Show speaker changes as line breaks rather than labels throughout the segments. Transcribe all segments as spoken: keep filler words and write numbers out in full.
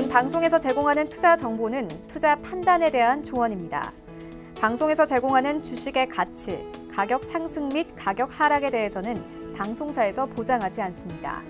방송에서 제공하는 투자 정보는 투자 판단에 대한 조언입니다. 방송에서 제공하는 주식의 가치, 가격 상승 및 가격 하락에 대해서는 방송사에서 보장하지 않습니다.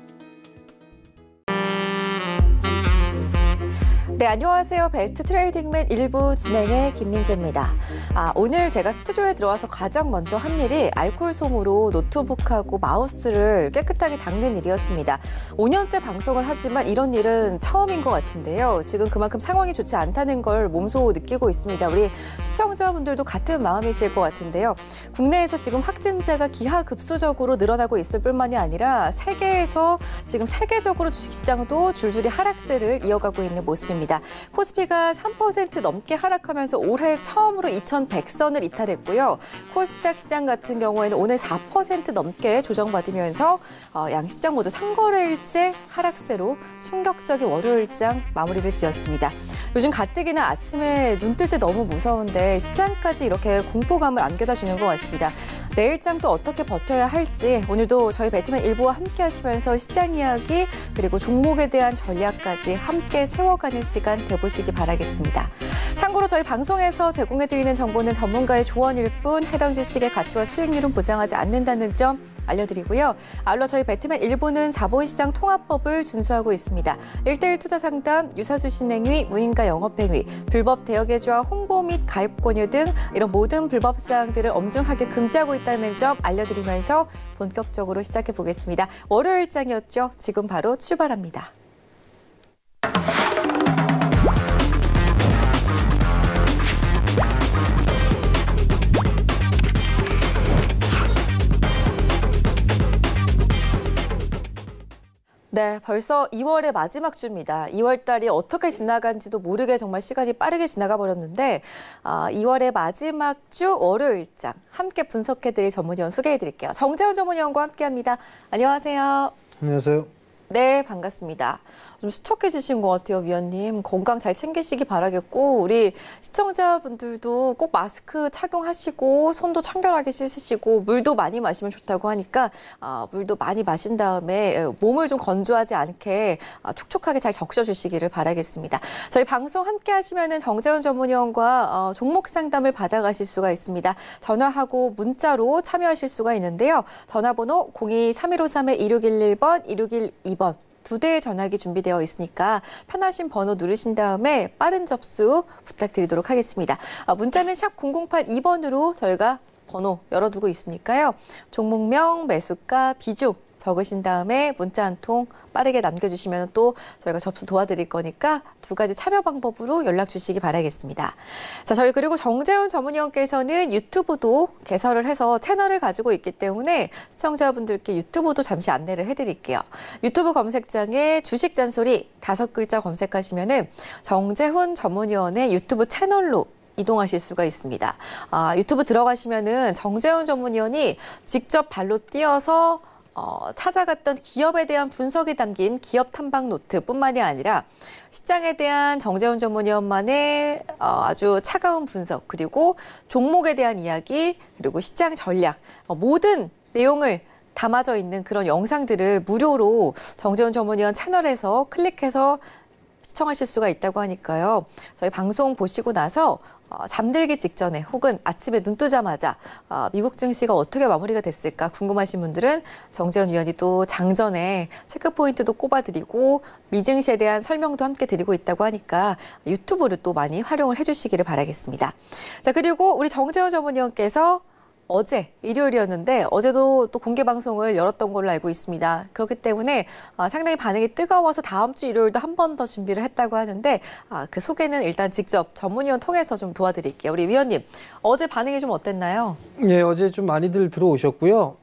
네, 안녕하세요. 베스트 트레이딩맨 일 부 진행의 김민재입니다. 아, 오늘 제가 스튜디오에 들어와서 가장 먼저 한 일이 알코올 솜으로 노트북하고 마우스를 깨끗하게 닦는 일이었습니다. 오 년째 방송을 하지만 이런 일은 처음인 것 같은데요. 지금 그만큼 상황이 좋지 않다는 걸 몸소 느끼고 있습니다. 우리 시청자분들도 같은 마음이실 것 같은데요. 국내에서 지금 확진자가 기하급수적으로 늘어나고 있을 뿐만이 아니라 세계에서 지금 세계적으로 주식시장도 줄줄이 하락세를 이어가고 있는 모습입니다. 코스피가 삼 퍼센트 넘게 하락하면서 올해 처음으로 이천백 선을 이탈했고요. 코스닥 시장 같은 경우에는 오늘 사 퍼센트 넘게 조정받으면서 어, 양 시장 모두 삼 거래일째 하락세로 충격적인 월요일장 마무리를 지었습니다. 요즘 가뜩이나 아침에 눈 뜰 때 너무 무서운데 시장까지 이렇게 공포감을 안겨다 주는 것 같습니다. 내일장 또 어떻게 버텨야 할지 오늘도 저희 배트맨 일 부와 함께 하시면서 시장 이야기 그리고 종목에 대한 전략까지 함께 세워가는 시간 되보시기 바라겠습니다. 참고로 저희 방송에서 제공해드리는 정보는 전문가의 조언일 뿐 해당 주식의 가치와 수익률은 보장하지 않는다는 점 알려드리고요. 아울러 저희 배트맨 일 부는 자본시장 통합법을 준수하고 있습니다. 일대일 투자 상담, 유사수 신행위, 무인가 영업행위, 불법 대여계좌 홍보 및 가입 권유 등 이런 모든 불법 사항들을 엄중하게 금지하고 있다는 점 알려드리면서 본격적으로 시작해 보겠습니다. 월요일장이었죠. 지금 바로 출발합니다. 네, 벌써 이월의 마지막 주입니다. 이월 달이 어떻게 지나간지도 모르게 정말 시간이 빠르게 지나가 버렸는데 아, 이월의 마지막 주 월요일장 함께 분석해드릴 전문위원 소개해드릴게요. 정재훈 전문위원과 함께합니다. 안녕하세요.
안녕하세요.
네, 반갑습니다. 좀 수척해지신 것 같아요, 위원님. 건강 잘 챙기시기 바라겠고 우리 시청자분들도 꼭 마스크 착용하시고 손도 청결하게 씻으시고 물도 많이 마시면 좋다고 하니까 아, 물도 많이 마신 다음에 몸을 좀 건조하지 않게 아, 촉촉하게 잘 적셔주시기를 바라겠습니다. 저희 방송 함께 하시면은 정재훈 전문위원과 어, 종목 상담을 받아가실 수가 있습니다. 전화하고 문자로 참여하실 수가 있는데요. 전화번호 공이 삼일오삼 일육일일 번, 일육일이 번 두 대의 전화기 준비되어 있으니까 편하신 번호 누르신 다음에 빠른 접수 부탁드리도록 하겠습니다. 아, 문자는 샵 공공팔이 번으로 저희가 번호 열어두고 있으니까요. 종목명, 매수가, 비중 적으신 다음에 문자 한 통 빠르게 남겨주시면 또 저희가 접수 도와드릴 거니까 두 가지 참여 방법으로 연락 주시기 바라겠습니다. 자, 저희 그리고 정재훈 전문위원께서는 유튜브도 개설을 해서 채널을 가지고 있기 때문에 시청자분들께 유튜브도 잠시 안내를 해드릴게요. 유튜브 검색창에 주식 잔소리 다섯 글자 검색하시면은 정재훈 전문위원의 유튜브 채널로 이동하실 수가 있습니다. 아, 유튜브 들어가시면은 정재훈 전문위원이 직접 발로 뛰어서 어, 찾아갔던 기업에 대한 분석이 담긴 기업 탐방 노트뿐만이 아니라 시장에 대한 정재훈 전문위원만의 어, 아주 차가운 분석 그리고 종목에 대한 이야기 그리고 시장 전략 어, 모든 내용을 담아져 있는 그런 영상들을 무료로 정재훈 전문위원 채널에서 클릭해서 시청하실 수가 있다고 하니까요. 저희 방송 보시고 나서 어, 잠들기 직전에 혹은 아침에 눈 뜨자마자 어, 미국 증시가 어떻게 마무리가 됐을까 궁금하신 분들은 정재훈 위원이 또 장전에 체크포인트도 꼽아드리고 미증시에 대한 설명도 함께 드리고 있다고 하니까 유튜브를 또 많이 활용을 해주시기를 바라겠습니다. 자, 그리고 우리 정재훈 전문위원께서 어제 일요일이었는데 어제도 또 공개 방송을 열었던 걸로 알고 있습니다. 그렇기 때문에 어, 상당히 반응이 뜨거워서 다음 주 일요일도 한 번 더 준비를 했다고 하는데 아, 그 소개는 일단 직접 전문위원 통해서 좀 도와드릴게요. 우리 위원님, 어제 반응이 좀 어땠나요?
예, 어제 좀 많이들 들어오셨고요.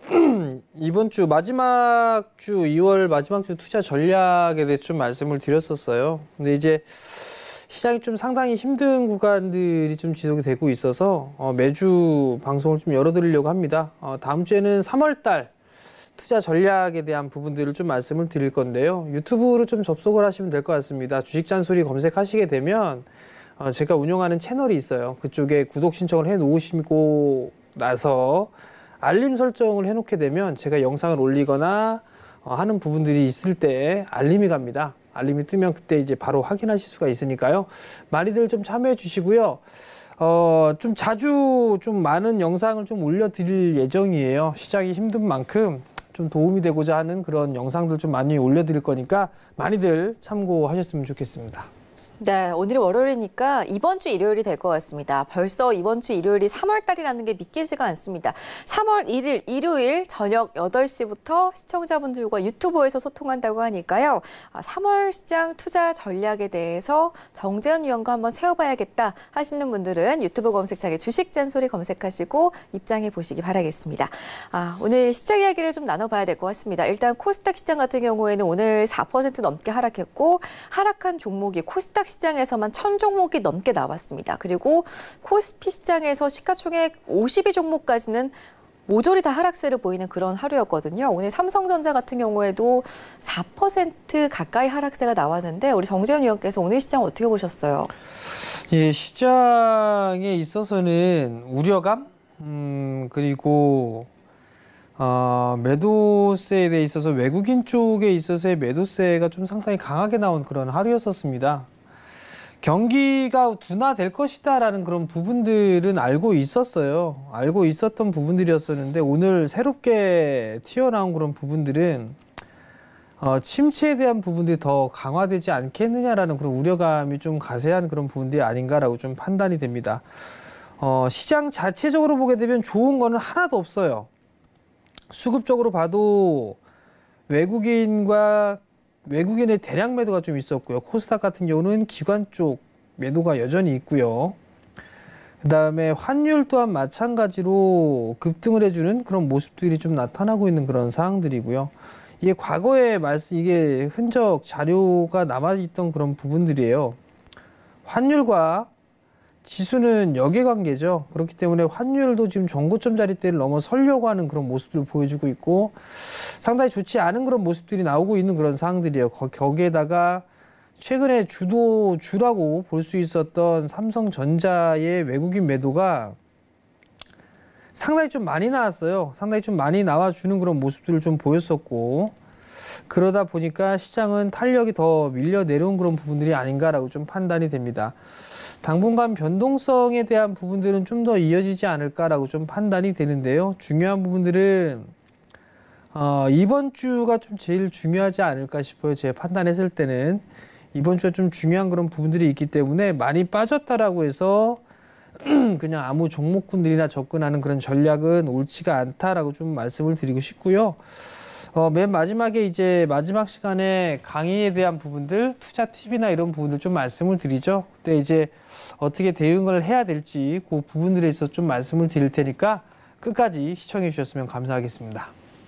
이번 주 마지막 주 이월 마지막 주 투자 전략에 대해 좀 말씀을 드렸었어요. 근데 이제 시장이 좀 상당히 힘든 구간들이 좀 지속이 되고 있어서 어, 매주 방송을 좀 열어드리려고 합니다. 어, 다음 주에는 삼월 달 투자 전략에 대한 부분들을 좀 말씀을 드릴 건데요. 유튜브로 좀 접속을 하시면 될 것 같습니다. 주식 잔소리 검색하시게 되면 어, 제가 운영하는 채널이 있어요. 그쪽에 구독 신청을 해 놓으시고 나서 알림 설정을 해놓게 되면 제가 영상을 올리거나 어, 하는 부분들이 있을 때 알림이 갑니다. 알림이 뜨면 그때 이제 바로 확인하실 수가 있으니까요. 많이들 좀 참여해 주시고요. 어, 좀 자주 좀 많은 영상을 좀 올려드릴 예정이에요. 시장이 힘든 만큼 좀 도움이 되고자 하는 그런 영상들 좀 많이 올려드릴 거니까 많이들 참고하셨으면 좋겠습니다.
네, 오늘이 월요일이니까 이번 주 일요일이 될 것 같습니다. 벌써 이번 주 일요일이 삼월 달이라는 게 믿기지가 않습니다. 삼월 일일 일요일 저녁 여덟 시부터 시청자분들과 유튜브에서 소통한다고 하니까요. 삼월 시장 투자 전략에 대해서 정재현 위원과 한번 세워봐야겠다 하시는 분들은 유튜브 검색창에 주식 잔소리 검색하시고 입장해 보시기 바라겠습니다. 아, 오늘 시장 이야기를 좀 나눠봐야 될 것 같습니다. 일단 코스닥 시장 같은 경우에는 오늘 사 퍼센트 넘게 하락했고 하락한 종목이 코스닥 시장에서만 천 종목이 넘게 나왔습니다. 그리고 코스피 시장에서 시가총액 오십이 종목까지는 모조리 다 하락세를 보이는 그런 하루였거든요. 오늘 삼성전자 같은 경우에도 사 퍼센트 가까이 하락세가 나왔는데 우리 정재현 위원께서 오늘 시장 어떻게 보셨어요?
예, 시장에 있어서는 우려감, 음, 그리고 어, 매도세에 대해 있어서 외국인 쪽에 있어서의 매도세가 좀 상당히 강하게 나온 그런 하루였었습니다. 경기가 둔화될 것이다라는 그런 부분들은 알고 있었어요. 알고 있었던 부분들이었었는데 오늘 새롭게 튀어나온 그런 부분들은 어, 침체에 대한 부분들이 더 강화되지 않겠느냐라는 그런 우려감이 좀 가세한 그런 부분들이 아닌가라고 좀 판단이 됩니다. 어, 시장 자체적으로 보게 되면 좋은 거는 하나도 없어요. 수급적으로 봐도 외국인과 외국인의 대량 매도가 좀 있었고요. 코스닥 같은 경우는 기관 쪽 매도가 여전히 있고요. 그 다음에 환율 또한 마찬가지로 급등을 해주는 그런 모습들이 좀 나타나고 있는 그런 상황들이고요. 이게 과거에 말씀, 이게 흔적 자료가 남아있던 그런 부분들이에요. 환율과 지수는 역외관계죠. 그렇기 때문에 환율도 지금 정고점 자리대를 넘어서려고 하는 그런 모습들을 보여주고 있고 상당히 좋지 않은 그런 모습들이 나오고 있는 그런 상황들이에요. 거기에다가 최근에 주도 주라고 볼 수 있었던 삼성전자의 외국인 매도가 상당히 좀 많이 나왔어요. 상당히 좀 많이 나와주는 그런 모습들을 좀 보였었고 그러다 보니까 시장은 탄력이 더 밀려 내려온 그런 부분들이 아닌가라고 좀 판단이 됩니다. 당분간 변동성에 대한 부분들은 좀 더 이어지지 않을까라고 좀 판단이 되는데요. 중요한 부분들은 어, 이번 주가 좀 제일 중요하지 않을까 싶어요. 제가 판단했을 때는 이번 주가 좀 중요한 그런 부분들이 있기 때문에 많이 빠졌다라고 해서 그냥 아무 종목군들이나 접근하는 그런 전략은 옳지가 않다라고 좀 말씀을 드리고 싶고요. 어, 맨 마지막에 이제 마지막 시간에 강의에 대한 부분들, 투자 팁이나 이런 부분들 좀 말씀을 드리죠. 그때 이제 어떻게 대응을 해야 될지 그 부분들에 있어서 좀 말씀을 드릴 테니까 끝까지 시청해 주셨으면 감사하겠습니다.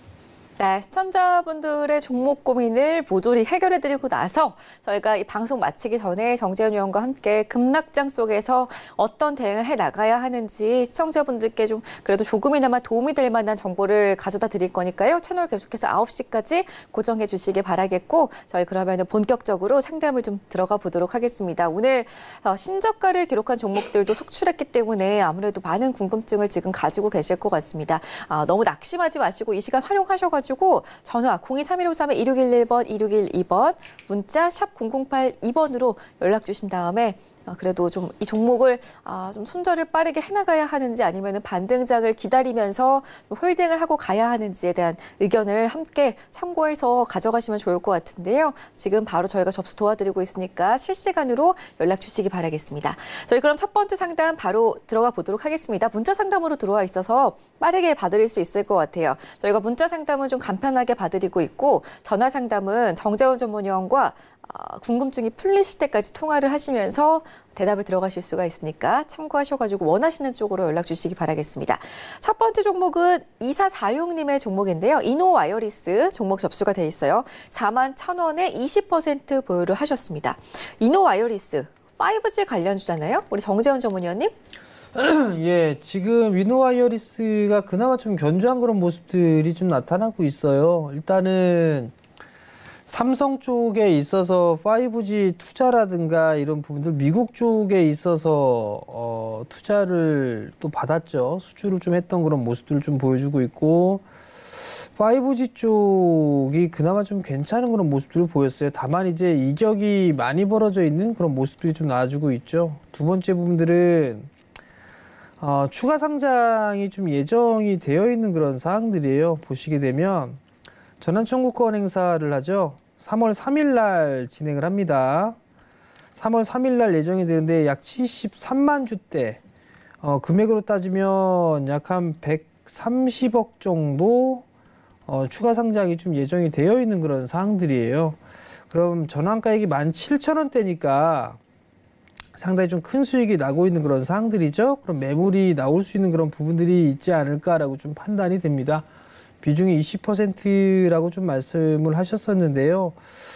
네, 시청자분들의 종목 고민을 모조리 해결해드리고 나서 저희가 이 방송 마치기 전에 정재현 위원과 함께 급락장 속에서 어떤 대응을 해나가야 하는지 시청자분들께 좀 그래도 조금이나마 도움이 될 만한 정보를 가져다 드릴 거니까요. 채널 계속해서 아홉 시까지 고정해 주시길 바라겠고 저희 그러면 본격적으로 상담을 좀 들어가 보도록 하겠습니다. 오늘 신저가를 기록한 종목들도 속출했기 때문에 아무래도 많은 궁금증을 지금 가지고 계실 것 같습니다. 아, 너무 낙심하지 마시고 이 시간 활용하셔가지고 전화 공이 삼일오삼 일육일일 번, 일육일이 번 문자 샵 공공팔 이 번으로 연락 주신 다음에 그래도 좀 이 종목을 좀 손절을 빠르게 해나가야 하는지 아니면 반등장을 기다리면서 홀딩을 하고 가야 하는지에 대한 의견을 함께 참고해서 가져가시면 좋을 것 같은데요. 지금 바로 저희가 접수 도와드리고 있으니까 실시간으로 연락 주시기 바라겠습니다. 저희 그럼 첫 번째 상담 바로 들어가 보도록 하겠습니다. 문자 상담으로 들어와 있어서 빠르게 봐드릴 수 있을 것 같아요. 저희가 문자 상담은 좀 간편하게 봐드리고 있고 전화 상담은 정재원 전문위원과 궁금증이 풀리실 때까지 통화를 하시면서 대답을 들어가실 수가 있으니까 참고하셔가지고 원하시는 쪽으로 연락 주시기 바라겠습니다. 첫 번째 종목은 이사사육 님의 종목인데요. 이노와이어리스 종목 접수가 돼 있어요. 사만 천 원에 이십 퍼센트 보유를 하셨습니다. 이노와이어리스 파이브지 관련주잖아요. 우리 정재원 전문위원님.
예, 지금 이노와이어리스가 그나마 좀 견조한 그런 모습들이 좀 나타나고 있어요. 일단은 삼성 쪽에 있어서 파이브지 투자라든가 이런 부분들 미국 쪽에 있어서 어, 투자를 또 받았죠. 수주를 좀 했던 그런 모습들을 좀 보여주고 있고 파이브지 쪽이 그나마 좀 괜찮은 그런 모습들을 보였어요. 다만 이제 이격이 많이 벌어져 있는 그런 모습들이 좀 나와주고 있죠. 두 번째 부분들은 어, 추가 상장이 좀 예정이 되어 있는 그런 사항들이에요. 보시게 되면 전환 청구권 행사를 하죠. 삼월 삼일 날 진행을 합니다. 삼월 삼일 날 예정이 되는데 약 칠십삼만 주대, 어, 금액으로 따지면 약 한 백삼십억 정도 어, 추가 상장이 좀 예정이 되어 있는 그런 사항들이에요. 그럼 전환가액이 만 칠천 원대니까 상당히 좀 큰 수익이 나고 있는 그런 사항들이죠. 그럼 매물이 나올 수 있는 그런 부분들이 있지 않을까라고 좀 판단이 됩니다. 비중이 이십 퍼센트라고 좀 말씀을 하셨었는데요.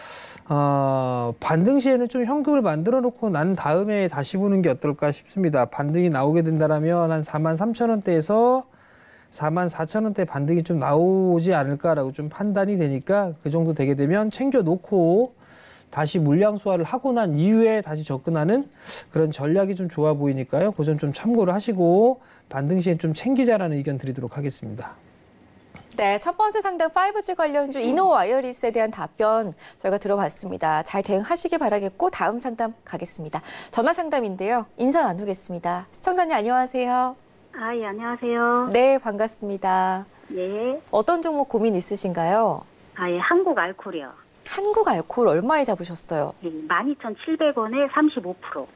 어, 반등 시에는 좀 현금을 만들어 놓고 난 다음에 다시 보는 게 어떨까 싶습니다. 반등이 나오게 된다면 한 사만 삼천 원대에서 사만 사천 원대 반등이 좀 나오지 않을까라고 좀 판단이 되니까 그 정도 되게 되면 챙겨 놓고 다시 물량 소화를 하고 난 이후에 다시 접근하는 그런 전략이 좀 좋아 보이니까요. 그 점 좀 참고를 하시고 반등 시에 좀 챙기자라는 의견 드리도록 하겠습니다.
네, 첫 번째 상담 파이브지 관련주 이노와이어리스에 대한 답변 저희가 들어봤습니다. 잘 대응하시기 바라겠고 다음 상담 가겠습니다. 전화 상담인데요. 인사 나누겠습니다. 시청자님 안녕하세요.
아, 예, 안녕하세요.
네, 반갑습니다.
예.
어떤 종목 고민 있으신가요?
아, 예, 한국 알콜이요.
한국 알콜 얼마에 잡으셨어요?
예, 만 이천칠백 원에 삼십오 퍼센트.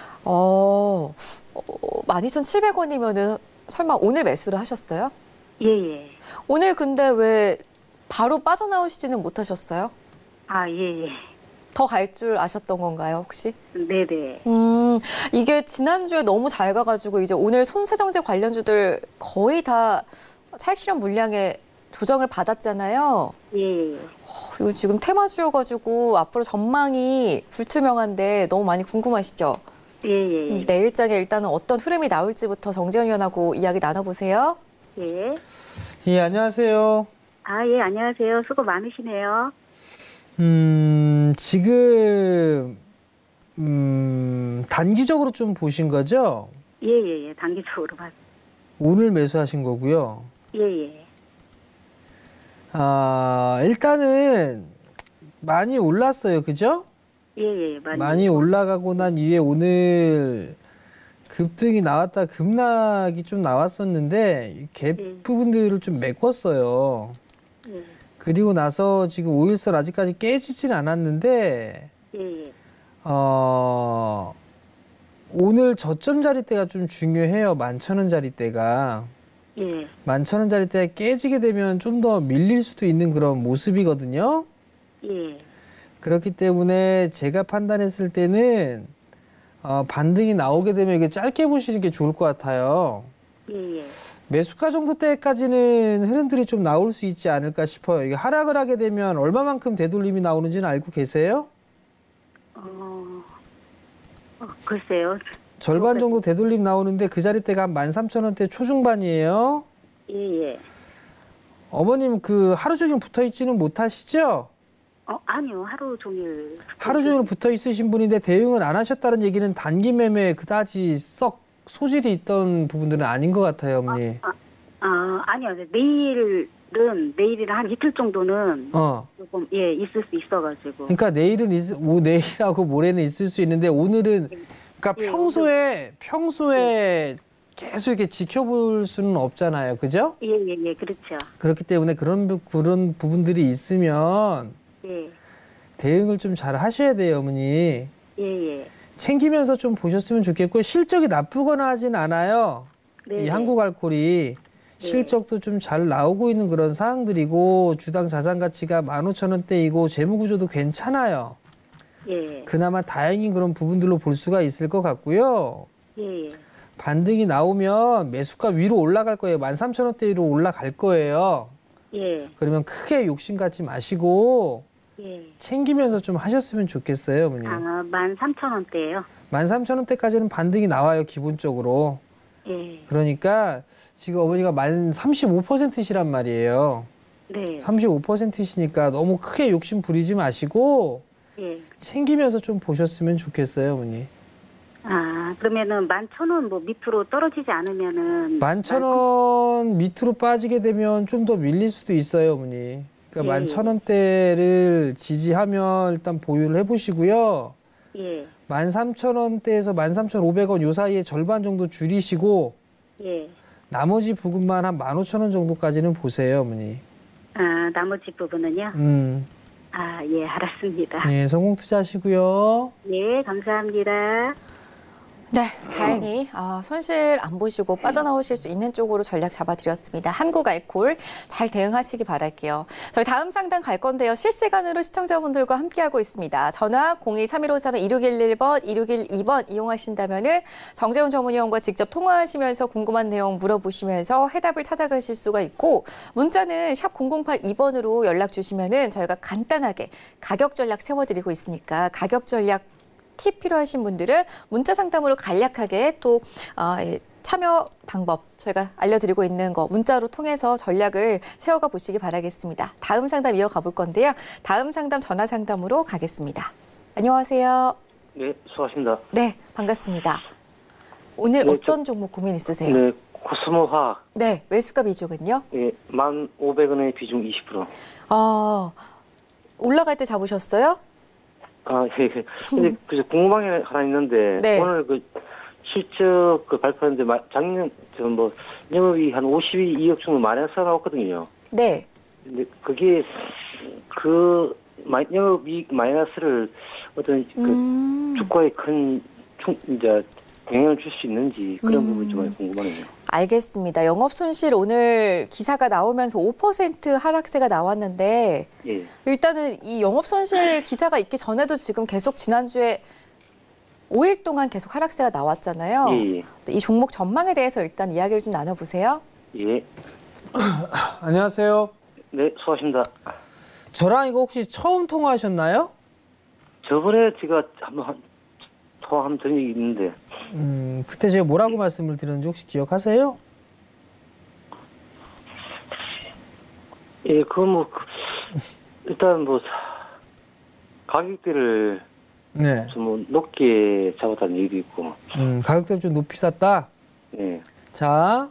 어, 어 만 이천칠백 원이면은 설마 오늘 매수를 하셨어요?
예, 예.
오늘 근데 왜 바로 빠져나오시지는 못하셨어요?
아, 예, 예.
더 갈 줄 아셨던 건가요, 혹시?
네네.
음, 이게 지난주에 너무 잘 가가지고 이제 오늘 손세정제 관련주들 거의 다 차익 실현 물량에 조정을 받았잖아요.
예.
어, 이거 지금 테마주여가지고 앞으로 전망이 불투명한데 너무 많이 궁금하시죠?
예, 예.
음, 내일장에 일단은 어떤 흐름이 나올지부터 정재현 위원하고 이야기 나눠보세요.
예.
예, 안녕하세요.
아, 예, 안녕하세요. 수고 많으시네요.
음, 지금 음, 단기적으로 좀 보신 거죠?
예, 예, 예. 단기적으로 봤.
오늘 매수하신 거고요.
예, 예.
아, 일단은 많이 올랐어요. 그죠?
예, 예. 많이.
많이 올라가고 난 이후에 오늘 급등이 나왔다 급락이 좀 나왔었는데 갭
예.
부분들을 좀 메꿨어요.
예,
그리고 나서 지금 오일선 아직까지 깨지진 않았는데
예, 예.
어, 오늘 저점 자리대가 좀 중요해요. 만 천 원 자리대가.
예.
만 천 원 자리대가 깨지게 되면 좀 더 밀릴 수도 있는 그런 모습이거든요.
예.
그렇기 때문에 제가 판단했을 때는 어, 반등이 나오게 되면 이게 짧게 보시는 게 좋을 것 같아요.
예, 예.
매수가 정도 때까지는 흐름들이 좀 나올 수 있지 않을까 싶어요. 이게 하락을 하게 되면 얼마만큼 되돌림이 나오는지는 알고 계세요?
어, 어 글쎄요.
절반 정도 되돌림 나오는데 그 자리대가 한 만 삼천 원대 초중반이에요.
예, 예.
어머님 그 하루 종일 붙어 있지는 못하시죠?
어, 아니요. 하루 종일.
하루 종일 붙어 있으신 분인데 대응을 안 하셨다는 얘기는 단기 매매에 그다지 썩 소질이 있던 부분들은 아닌 것 같아요, 어머니.
아, 아, 아니요. 내일은, 내일이랑 한 이틀 정도는
어.
조금, 예, 있을 수 있어가지고.
그러니까 내일은 있, 오, 내일하고 모레는 있을 수 있는데 오늘은 그러니까
예,
평소에 평소에 계속 이렇게 지켜볼 수는 없잖아요, 그죠?
예, 예, 예, 그렇죠.
그렇기 때문에 그런 부- 그런 부분들이 있으면
예,
대응을 좀 잘 하셔야 돼요, 어머니.
예, 예.
챙기면서 좀 보셨으면 좋겠고 실적이 나쁘거나 하진 않아요.
네,
이 한국 알콜이 실적도 좀 잘 나오고 있는 그런 사항들이고 주당 자산 가치가 만 오천 원대이고 재무 구조도 괜찮아요.
예,
그나마 다행인 그런 부분들로 볼 수가 있을 것 같고요.
예,
반등이 나오면 매수가 위로 올라갈 거예요. 만 삼천 원대로 올라갈 거예요.
예,
그러면 크게 욕심 갖지 마시고
예.
챙기면서 좀 하셨으면 좋겠어요, 어머니.
아, 만 삼천 원대요.
만 삼천 원대까지는 반등이 나와요, 기본적으로.
예,
그러니까 지금 어머니가 만 삼십오 퍼센트시란 말이에요.
네,
삼십오 퍼센트시니까 너무 크게 욕심 부리지 마시고
예.
챙기면서 좀 보셨으면 좋겠어요, 어머니.
아, 그러면은 만 천 원 뭐 밑으로 떨어지지 않으면은
만천 원 밑으로 빠지게 되면 좀 더 밀릴 수도 있어요, 어머니. 그러니까
예,
만천 원대를 지지하면 일단 보유를 해보시고요.
예,
만 삼천 원대에서 만 삼천오백 원 요 사이에 절반 정도 줄이시고
예.
나머지 부분만 한 만 오천 원 정도까지는 보세요, 어머니.
아, 나머지 부분은요?
음,
아, 예, 알았습니다.
네, 성공 투자하시고요.
예, 감사합니다.
네, 다행히 아, 손실 안 보시고 빠져나오실 수 있는 쪽으로 전략 잡아드렸습니다. 한국알콜 잘 대응하시기 바랄게요. 저희 다음 상담 갈 건데요. 실시간으로 시청자분들과 함께하고 있습니다. 전화 공이 삼일오삼 이육일일 번, 이육일이 번 이용하신다면은 정재훈 전문위원과 직접 통화하시면서 궁금한 내용 물어보시면서 해답을 찾아가실 수가 있고, 문자는 샵 공공팔이 번으로 연락 주시면은 저희가 간단하게 가격 전략 세워드리고 있으니까 가격 전략 팁 필요하신 분들은 문자 상담으로 간략하게 또 어, 참여 방법 저희가 알려드리고 있는 거 문자로 통해서 전략을 세워가 보시기 바라겠습니다. 다음 상담 이어가 볼 건데요. 다음 상담 전화 상담으로 가겠습니다. 안녕하세요.
네, 수고하십니다.
네, 반갑습니다. 오늘
네,
어떤
저-
종목 고민 있으세요?
네, 코스모화학,
네, 매수가 비중은요?
예, 만 오백 원의 비중 이십 퍼센트.
아, 올라갈 때 잡으셨어요?
아, 예, 예. 근데 그 궁금한 게 하나 있는데,
네.
오늘 그 실적 그 발표했는데, 마- 작년, 저 뭐, 영업이 한 오십이억 정도 마이너스 나왔거든요.
네.
근데 그게, 그, 마- 영업이익 마이너스를 어떤 그
음.
주가에 큰, 충, 이제, 영향을 줄 수 있는지 그런
음.
부분이 좀 많이 궁금하네요.
알겠습니다. 영업 손실 오늘 기사가 나오면서 오 퍼센트 하락세가 나왔는데
예,
일단은 이 영업 손실 기사가 있기 전에도 지금 계속 지난주에 오 일 동안 계속 하락세가 나왔잖아요.
예, 예.
이 종목 전망에 대해서 일단 이야기를 좀 나눠보세요.
예.
안녕하세요.
네, 수고하십니다.
저랑 이거 혹시 처음 통화하셨나요?
저번에 제가 한번 통화 한번 드린 적이 있는데,
음, 그때 제가 뭐라고 말씀을 드렸는지 혹시 기억하세요?
예, 그건 뭐, 그, 일단 뭐, 가격대를
네.
좀 뭐 높게 잡았다는 얘기도 있고,
음, 가격대를 좀 높이 샀다.
예,
자,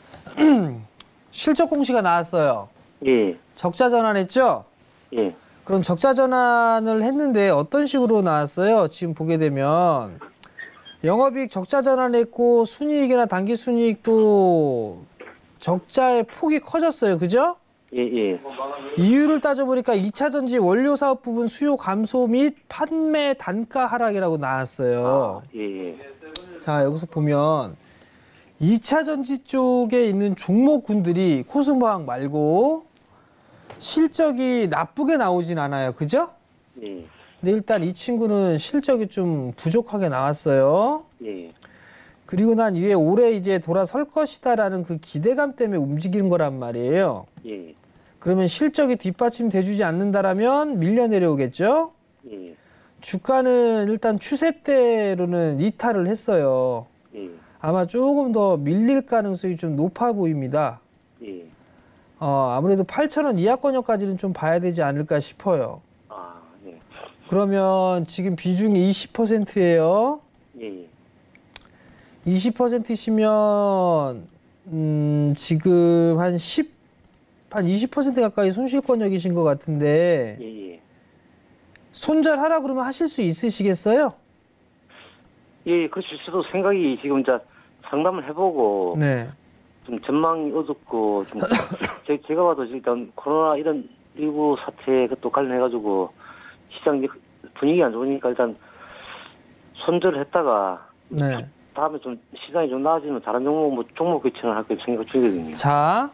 실적 공시가 나왔어요.
예,
적자 전환했죠?
예,
그럼 적자 전환을 했는데 어떤 식으로 나왔어요? 지금 보게 되면 영업이익 적자 전환했고 순이익이나 당기 순이익도 적자의 폭이 커졌어요. 그죠?
예, 예,
이유를 따져보니까 이 차 전지 원료 사업 부분 수요 감소 및 판매 단가 하락이라고 나왔어요.
예, 예,
자, 여기서 보면 이 차 전지 쪽에 있는 종목군들이 코스모항 말고 실적이 나쁘게 나오진 않아요. 그죠?
예,
근데 일단 이 친구는 실적이 좀 부족하게 나왔어요.
예,
그리고 난 이후에 올해 이제 돌아설 것이다라는 그 기대감 때문에 움직이는 거란 말이에요.
예,
그러면 실적이 뒷받침돼주지 않는다라면 밀려 내려오겠죠?
예,
주가는 일단 추세대로는 이탈을 했어요.
예,
아마 조금 더 밀릴 가능성이 좀 높아 보입니다.
예,
어, 아무래도 팔천 원 이하권역까지는 좀 봐야 되지 않을까 싶어요.
아, 예,
그러면 지금 비중이 이십 퍼센트예요.
예,
이십 퍼센트시면 음, 지금 한 십, 한 이십 퍼센트 가까이 손실권역이신 것 같은데
예, 예,
손절하라 그러면 하실 수 있으시겠어요?
예, 그렇을 수도 생각이 지금 이제 상담을 해보고,
네.
좀 전망이 어둡고, 좀, 제, 제가 봐도 일단 코로나 이런 일구 사태 또 관련해가지고, 시장 분위기 안 좋으니까 일단 손절을 했다가,
네.
다음에 좀 시장이 좀 나아지면 다른 종목, 뭐 종목 교체를 할까 생각 중이거든요.
자,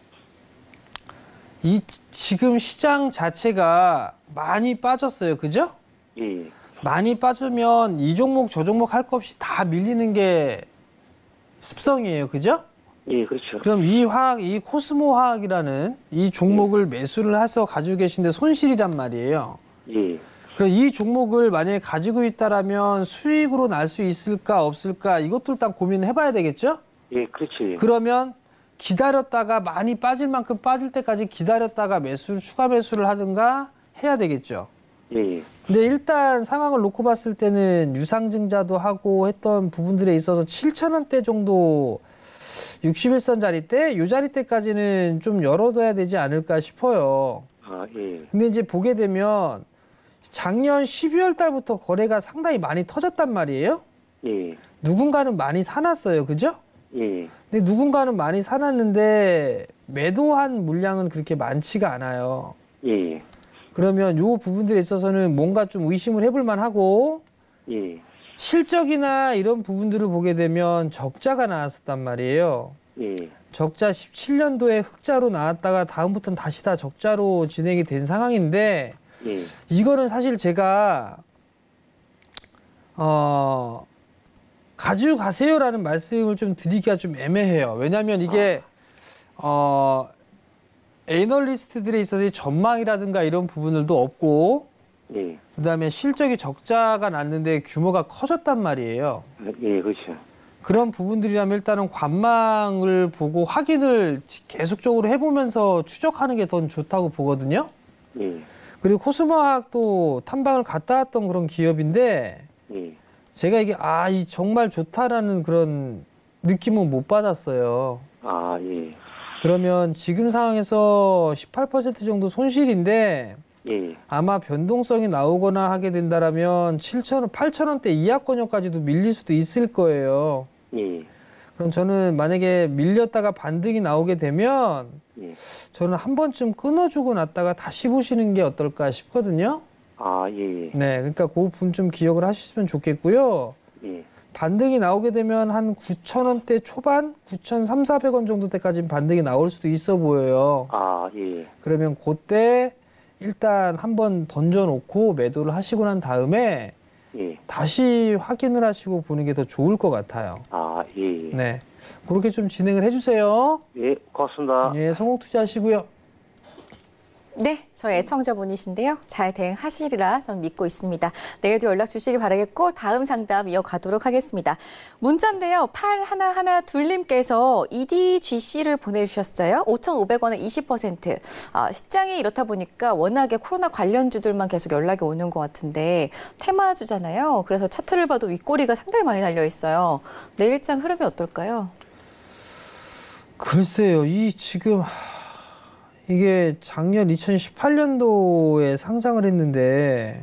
이 지금 시장 자체가 많이 빠졌어요. 그죠?
예,
많이 빠지면 이 종목 저 종목 할 거 없이 다 밀리는 게 습성이에요. 그죠?
예, 그렇죠.
그럼 이 화학, 이 코스모 화학이라는 이 종목을 매수를 해서 가지고 계신데 손실이란 말이에요.
예,
그럼 이 종목을 만약에 가지고 있다라면 수익으로 날 수 있을까 없을까 이것도 일단 고민을 해봐야 되겠죠?
예, 그렇죠.
그러면 기다렸다가 많이 빠질 만큼 빠질 때까지 기다렸다가 매수를 추가 매수를 하든가 해야 되겠죠.
예.
근데 일단 상황을 놓고 봤을 때는 유상증자도 하고 했던 부분들에 있어서 칠천 원대 정도 육십일 선 자리대, 요 자리대까지는 좀 열어둬야 되지 않을까 싶어요.
아, 예.
근데 이제 보게 되면 작년 십이월 달부터 거래가 상당히 많이 터졌단 말이에요.
예.
누군가는 많이 사놨어요. 그죠?
예.
근데 누군가는 많이 사놨는데 매도한 물량은 그렇게 많지가 않아요.
예.
그러면 요 부분들에 있어서는 뭔가 좀 의심을 해볼 만하고
예.
실적이나 이런 부분들을 보게 되면 적자가 나왔었단 말이에요.
예.
적자 십칠 년도에 흑자로 나왔다가 다음부터는 다시 다 적자로 진행이 된 상황인데
예.
이거는 사실 제가 어 가져가세요라는 말씀을 좀 드리기가 좀 애매해요. 왜냐하면 이게 어 애널리스트들에 있어서 전망이라든가 이런 부분들도 없고
예.
그다음에 실적이 적자가 났는데 규모가 커졌단 말이에요.
예, 그렇죠.
그런 부분들이라면 일단은 관망을 보고 확인을 계속적으로 해보면서 추적하는 게 더 좋다고 보거든요.
예.
그리고 코스모학도 탐방을 갔다 왔던 그런 기업인데
예.
제가 이게 아, 이 정말 좋다라는 그런 느낌은 못 받았어요.
아, 예.
그러면 지금 상황에서 십팔 퍼센트 정도 손실인데
예.
아마 변동성이 나오거나 하게 된다라면 칠천 원, 팔천 원대 이하권역까지도 밀릴 수도 있을 거예요.
예.
그럼 저는 만약에 밀렸다가 반등이 나오게 되면
예.
저는 한 번쯤 끊어주고 났다가 다시 보시는 게 어떨까 싶거든요.
아, 예. 예.
네, 그러니까 그 부분 좀 기억을 하시면 좋겠고요.
예.
반등이 나오게 되면 한 구천 원대 초반, 구천삼백, 사백 원 정도 때까지는 반등이 나올 수도 있어 보여요.
아, 예.
그러면 그때 일단 한번 던져놓고 매도를 하시고 난 다음에
예.
다시 확인을 하시고 보는 게 더 좋을 것 같아요.
아, 예. 예.
네, 그렇게 좀 진행을 해주세요.
예, 고맙습니다.
예, 성공 투자하시고요.
네, 저희 애청자분이신데요. 잘 대응하시리라 전 믿고 있습니다. 내일도 연락 주시기 바라겠고 다음 상담 이어가도록 하겠습니다. 문자인데요. 팔일일이님께서 이디지씨를 보내주셨어요. 오천오백 원에 이십 퍼센트. 아, 시장이 이렇다 보니까 워낙에 코로나 관련주들만 계속 연락이 오는 것 같은데 테마주잖아요. 그래서 차트를 봐도 윗꼬리가 상당히 많이 달려 있어요. 내일장 흐름이 어떨까요?
글쎄요, 이 지금 이게 작년 이천십팔 년도에 상장을 했는데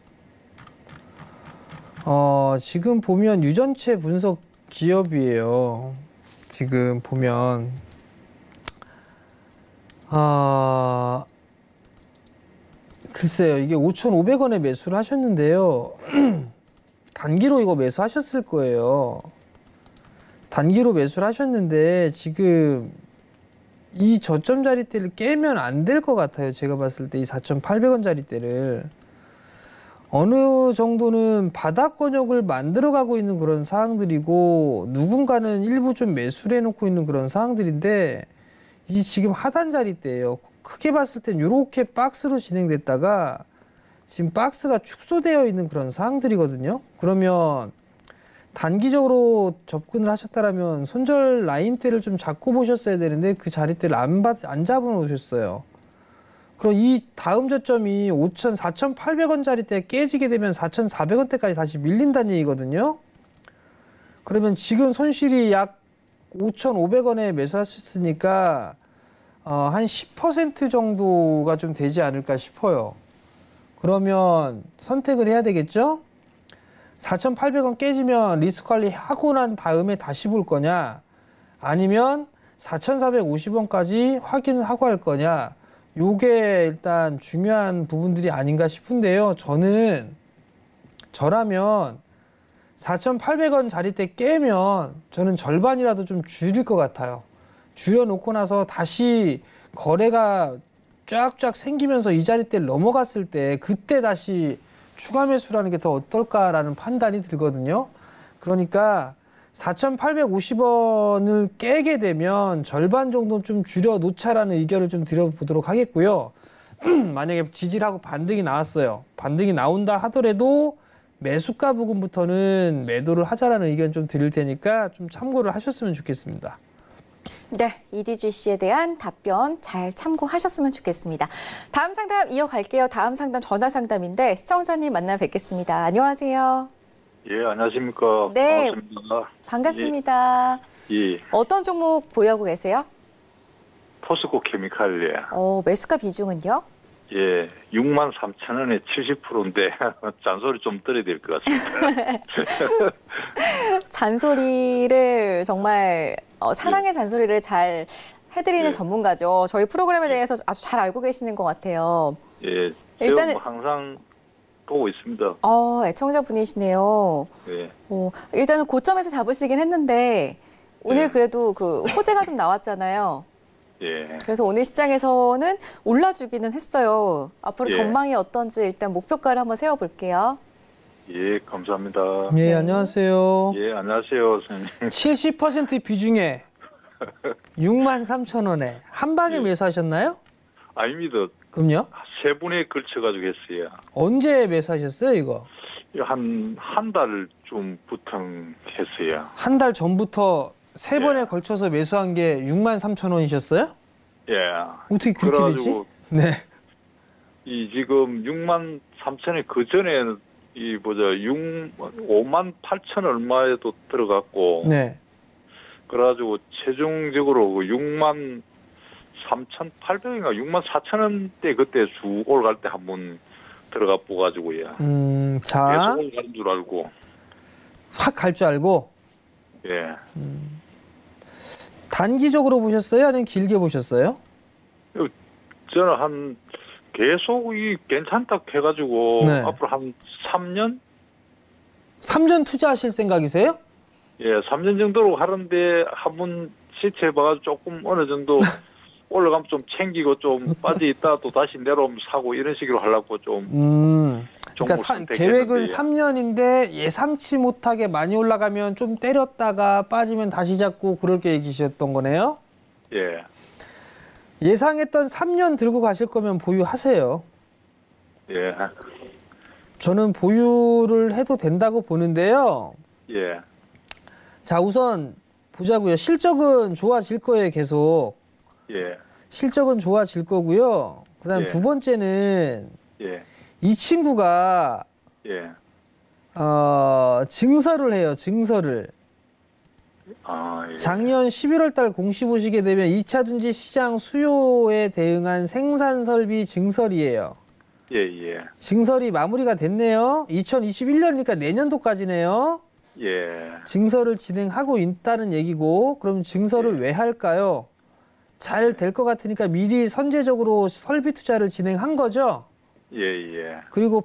어, 지금 보면 유전체 분석 기업이에요. 지금 보면 아, 글쎄요, 이게 오천오백 원에 매수를 하셨는데요. 단기로 이거 매수하셨을 거예요. 단기로 매수를 하셨는데 지금 이 저점 자리대를 깨면 안 될 것 같아요. 제가 봤을 때 이 사천팔백 원 자리대를 어느 정도는 바닥 권역을 만들어가고 있는 그런 상황들이고 누군가는 일부 좀 매수를 해놓고 있는 그런 상황들인데 이 지금 하단 자리대예요. 크게 봤을 땐 이렇게 박스로 진행됐다가 지금 박스가 축소되어 있는 그런 상황들이거든요. 그러면 단기적으로 접근을 하셨다라면 손절 라인대를 좀 잡고 보셨어야 되는데 그 자리대를 안, 받, 안 잡아놓으셨어요. 그럼 이 다음 저점이 오천, 사천팔백 원 자리대 깨지게 되면 사천사백 원대까지 다시 밀린다는 얘기거든요. 그러면 지금 손실이 약 오천오백 원에 매수하셨으니까 어, 한 십 퍼센트 정도가 좀 되지 않을까 싶어요. 그러면 선택을 해야 되겠죠? 사천팔백 원 깨지면 리스크 관리하고 난 다음에 다시 볼 거냐 아니면 사천사백오십 원까지 확인을 하고 할 거냐 요게 일단 중요한 부분들이 아닌가 싶은데요. 저는 저라면 사천팔백 원 자리대 깨면 저는 절반이라도 좀 줄일 것 같아요. 줄여놓고 나서 다시 거래가 쫙쫙 생기면서 이 자리대를 넘어갔을 때 그때 다시 추가 매수라는 게 더 어떨까라는 판단이 들거든요. 그러니까 사천팔백오십 원을 깨게 되면 절반 정도 좀 줄여 놓자라는 의견을 좀 드려보도록 하겠고요. 만약에 지지하고 반등이 나왔어요. 반등이 나온다 하더라도 매수가 부분부터는 매도를 하자라는 의견 좀 드릴 테니까 좀 참고를 하셨으면 좋겠습니다.
네, 이디지 씨에 대한 답변 잘 참고하셨으면 좋겠습니다. 다음 상담 이어갈게요. 다음 상담 전화 상담인데 시청자님 만나 뵙겠습니다. 안녕하세요.
예, 안녕하십니까.
네.
반갑습니다.
반갑습니다.
예, 예.
어떤 종목 보유하고 계세요?
포스코 케미칼, 예.
어, 매수가 비중은요?
예, 육만 삼천 원에 칠십 퍼센트인데, 잔소리 좀 들어야 될 것 같습니다.
잔소리를 정말 어, 사랑의 잔소리를 잘 해드리는
예.
전문가죠. 저희 프로그램에 대해서 아주 잘 알고 계시는 것 같아요.
예,
일단은-
제가 뭐 항상 보고 있습니다.
어, 애청자분이시네요.
예,
어, 일단은 고점에서 잡으시긴 했는데 오늘
예.
그래도 그 호재가 좀 나왔잖아요.
예.
그래서 오늘 시장에서는 올라주기는 했어요. 앞으로
예.
전망이 어떤지 일단 목표가를 한번 세워볼게요.
예, 감사합니다.
예,
네.
안녕하세요.
예, 안녕하세요, 선생님.
칠십 퍼센트 비중에 육만 삼천 원에 한 방에
예.
매수하셨나요?
아닙니다.
그럼요?
세 분에 걸쳐가지고 했어요.
언제 매수하셨어요, 이거?
한, 한 달쯤부터 했어요.
한 달 전부터 세
예.
번에 걸쳐서 매수한 게 육만 삼천 원이셨어요?
예.
어떻게 그렇게 되지?
그래가지고
네.
이 지금 육만 삼천에 그 전에 이 뭐죠 육 오만 팔천 얼마에도 들어갔고
네.
그래가지고 최종적으로 그 육만 삼천 팔백인가 육만 사천 원대 그때 쭉 올라갈 때 한번 들어가 보가지고요.
음, 자,
계속 올라가는 줄 알고
확 갈 줄 알고
예.
단기적으로 보셨어요? 아니면 길게 보셨어요?
저는 한 계속 이 괜찮다 해가지고
네.
앞으로 한 삼 년
삼 년 투자하실 생각이세요?
예, 삼 년 정도로 하는데 한번 시체해봐가지고 조금 어느 정도 올라가면 좀 챙기고 좀 빠져 있다 또 다시 내려오면 사고 이런 식으로 하려고 좀
음. 그러니까
종목을
사-
선택했는데,
계획은
예.
삼 년인데 예상치 못하게 많이 올라가면 좀 때렸다가 빠지면 다시 잡고 그럴 계획이셨던 거네요?
예,
예상했던 삼 년 들고 가실 거면 보유하세요.
예,
저는 보유를 해도 된다고 보는데요.
예,
자, 우선 보자고요. 실적은 좋아질 거예요, 계속.
예,
실적은 좋아질 거고요. 그다음
예.
두 번째는
예,
이 친구가
예.
어, 증설을 해요. 증설을.
아, 예.
작년 십일월 달 공시 보시게 되면 이 차 전지 시장 수요에 대응한 생산 설비 증설이에요.
예, 예,
증설이 마무리가 됐네요. 이천이십일 년이니까 내년도까지네요.
예,
증설을 진행하고 있다는 얘기고, 그럼 증설을 왜 할까요? 잘 될 것 같으니까 미리 선제적으로 설비 투자를 진행한 거죠.
예, 예,
그리고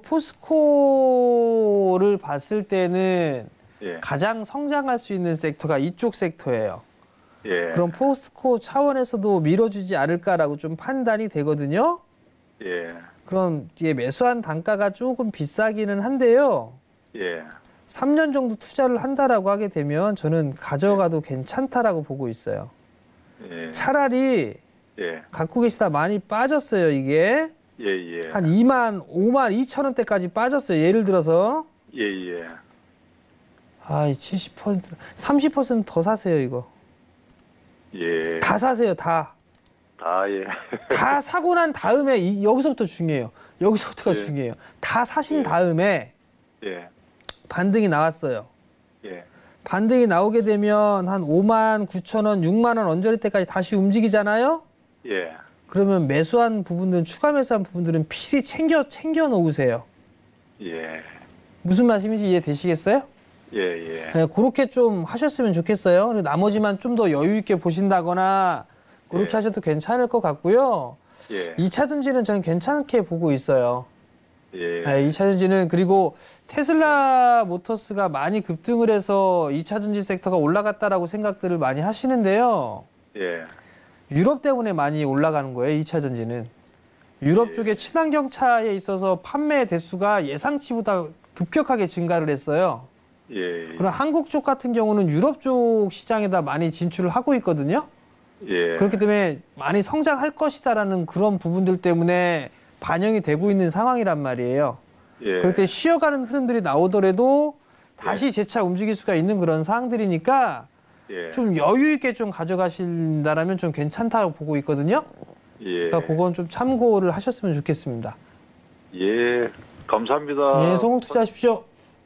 포스코를 봤을 때는
예,
가장 성장할 수 있는 섹터가 이쪽 섹터예요.
예,
그럼 포스코 차원에서도 밀어주지 않을까라고 좀 판단이 되거든요.
예,
그럼 이게 매수한 단가가 조금 비싸기는 한데요.
예,
삼 년 정도 투자를 한다라고 하게 되면 저는 가져가도 괜찮다라고 보고 있어요.
예,
차라리
예,
갖고 계시다 많이 빠졌어요, 이게.
예, 예,
한 이만, 오만 이천 원대까지 빠졌어요. 예를 들어서.
예, 예,
아, 칠십 퍼센트, 삼십 퍼센트 더 사세요, 이거.
예,
다 사세요, 다.
다 예,
다 사고 난 다음에, 이, 여기서부터 중요해요. 여기서부터가
예.
중요해요. 다 사신
예.
다음에
예,
반등이 나왔어요.
예,
반등이 나오게 되면 한 오만 구천 원, 육만 원 언저리 때까지 다시 움직이잖아요?
예,
그러면 매수한 부분들은, 추가 매수한 부분들은 필히 챙겨, 챙겨 놓으세요.
예,
무슨 말씀인지 이해되시겠어요?
예, 예,
네, 그렇게 좀 하셨으면 좋겠어요. 그리고 나머지만 좀 더 여유 있게 보신다거나 그렇게
예.
하셔도 괜찮을 것 같고요.
예,
이 차 전지는 저는 괜찮게 보고 있어요.
예,
네, 이 차 전지는 그리고 테슬라 모터스가 많이 급등을 해서 이 차 전지 섹터가 올라갔다라고 생각들을 많이 하시는데요.
예,
유럽 때문에 많이 올라가는 거예요, 이 차 전지는. 유럽
예.
쪽에 친환경 차에 있어서 판매 대수가 예상치보다 급격하게 증가를 했어요.
예,
그럼 한국 쪽 같은 경우는 유럽 쪽 시장에다 많이 진출을 하고 있거든요.
예,
그렇기 때문에 많이 성장할 것이다라는 그런 부분들 때문에 반영이 되고 있는 상황이란 말이에요.
예,
그럴 때 쉬어가는 흐름들이 나오더라도 다시 재차 움직일 수가 있는 그런 상황들이니까
예.
좀 여유 있게 좀 가져가신다라면 좀 괜찮다고 보고 있거든요.
예.
그러니까 그건 좀 참고를 하셨으면 좋겠습니다.
예. 감사합니다.
예, 성공 투자하십시오.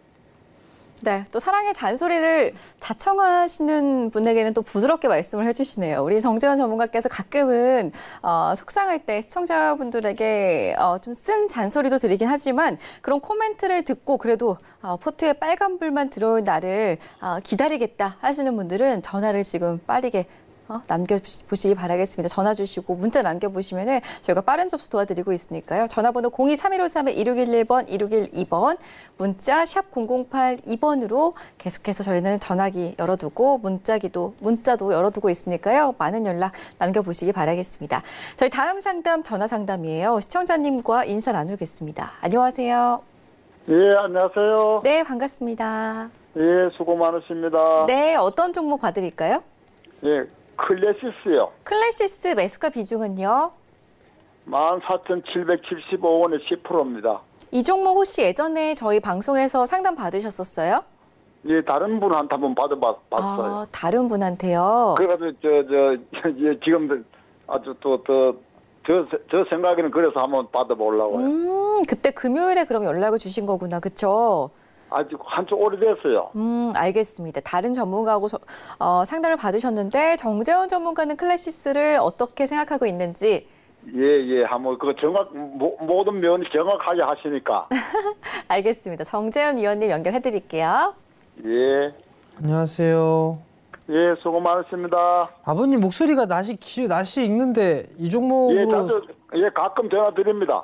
네, 또 사랑의 잔소리를 자청하시는 분에게는 또 부드럽게 말씀을 해주시네요. 우리 정재원 전문가께서 가끔은 어, 속상할 때 시청자분들에게 어, 좀 쓴 잔소리도 드리긴 하지만 그런 코멘트를 듣고 그래도 어, 포트에 빨간불만 들어올 날을 어, 기다리겠다 하시는 분들은 전화를 지금 빠르게 어, 남겨보시기 바라겠습니다. 전화 주시고 문자 남겨보시면 저희가 빠른 접수 도와드리고 있으니까요. 전화번호 공이 삼일오삼 일육일일 번, 일육일이 번, 문자 샵 공공팔이 번으로 계속해서 저희는 전화기 열어두고 문자기도, 문자도 열어두고 있으니까요. 많은 연락 남겨보시기 바라겠습니다. 저희 다음 상담 전화 상담이에요. 시청자님과 인사 나누겠습니다. 안녕하세요.
예, 안녕하세요.
네, 반갑습니다.
예, 수고 많으십니다.
네, 어떤 종목 봐드릴까요?
예, 클래시스요.
클래시스 매수가 비중은요?
만 사천칠백칠십오 원에 십 퍼센트입니다.
이 종목 혹시 예전에 저희 방송에서 상담 받으셨었어요?
예, 다른 분한테 한번 받아봤어요.
아, 다른 분한테요?
그래가지고, 저, 저, 예, 지금 아주 또, 또, 저, 저 생각에는 그래서 한번 받아보려고요.
음, 그때 금요일에 그럼 연락을 주신 거구나, 그쵸?
아직 한쪽 오래됐어요.
음, 알겠습니다. 다른 전문가하고 저, 어, 상담을 받으셨는데 정재원 전문가는 클래시스를 어떻게 생각하고 있는지.
예, 예, 한번 그 정확, 모, 모든 면이 정확하게 하시니까.
알겠습니다. 정재원 위원님 연결해드릴게요.
예.
안녕하세요.
예, 수고 많으십니다.
아버님 목소리가 낯이 기, 낯이 익는데 이 종목으로
예, 자주, 예, 가끔 전화 드립니다.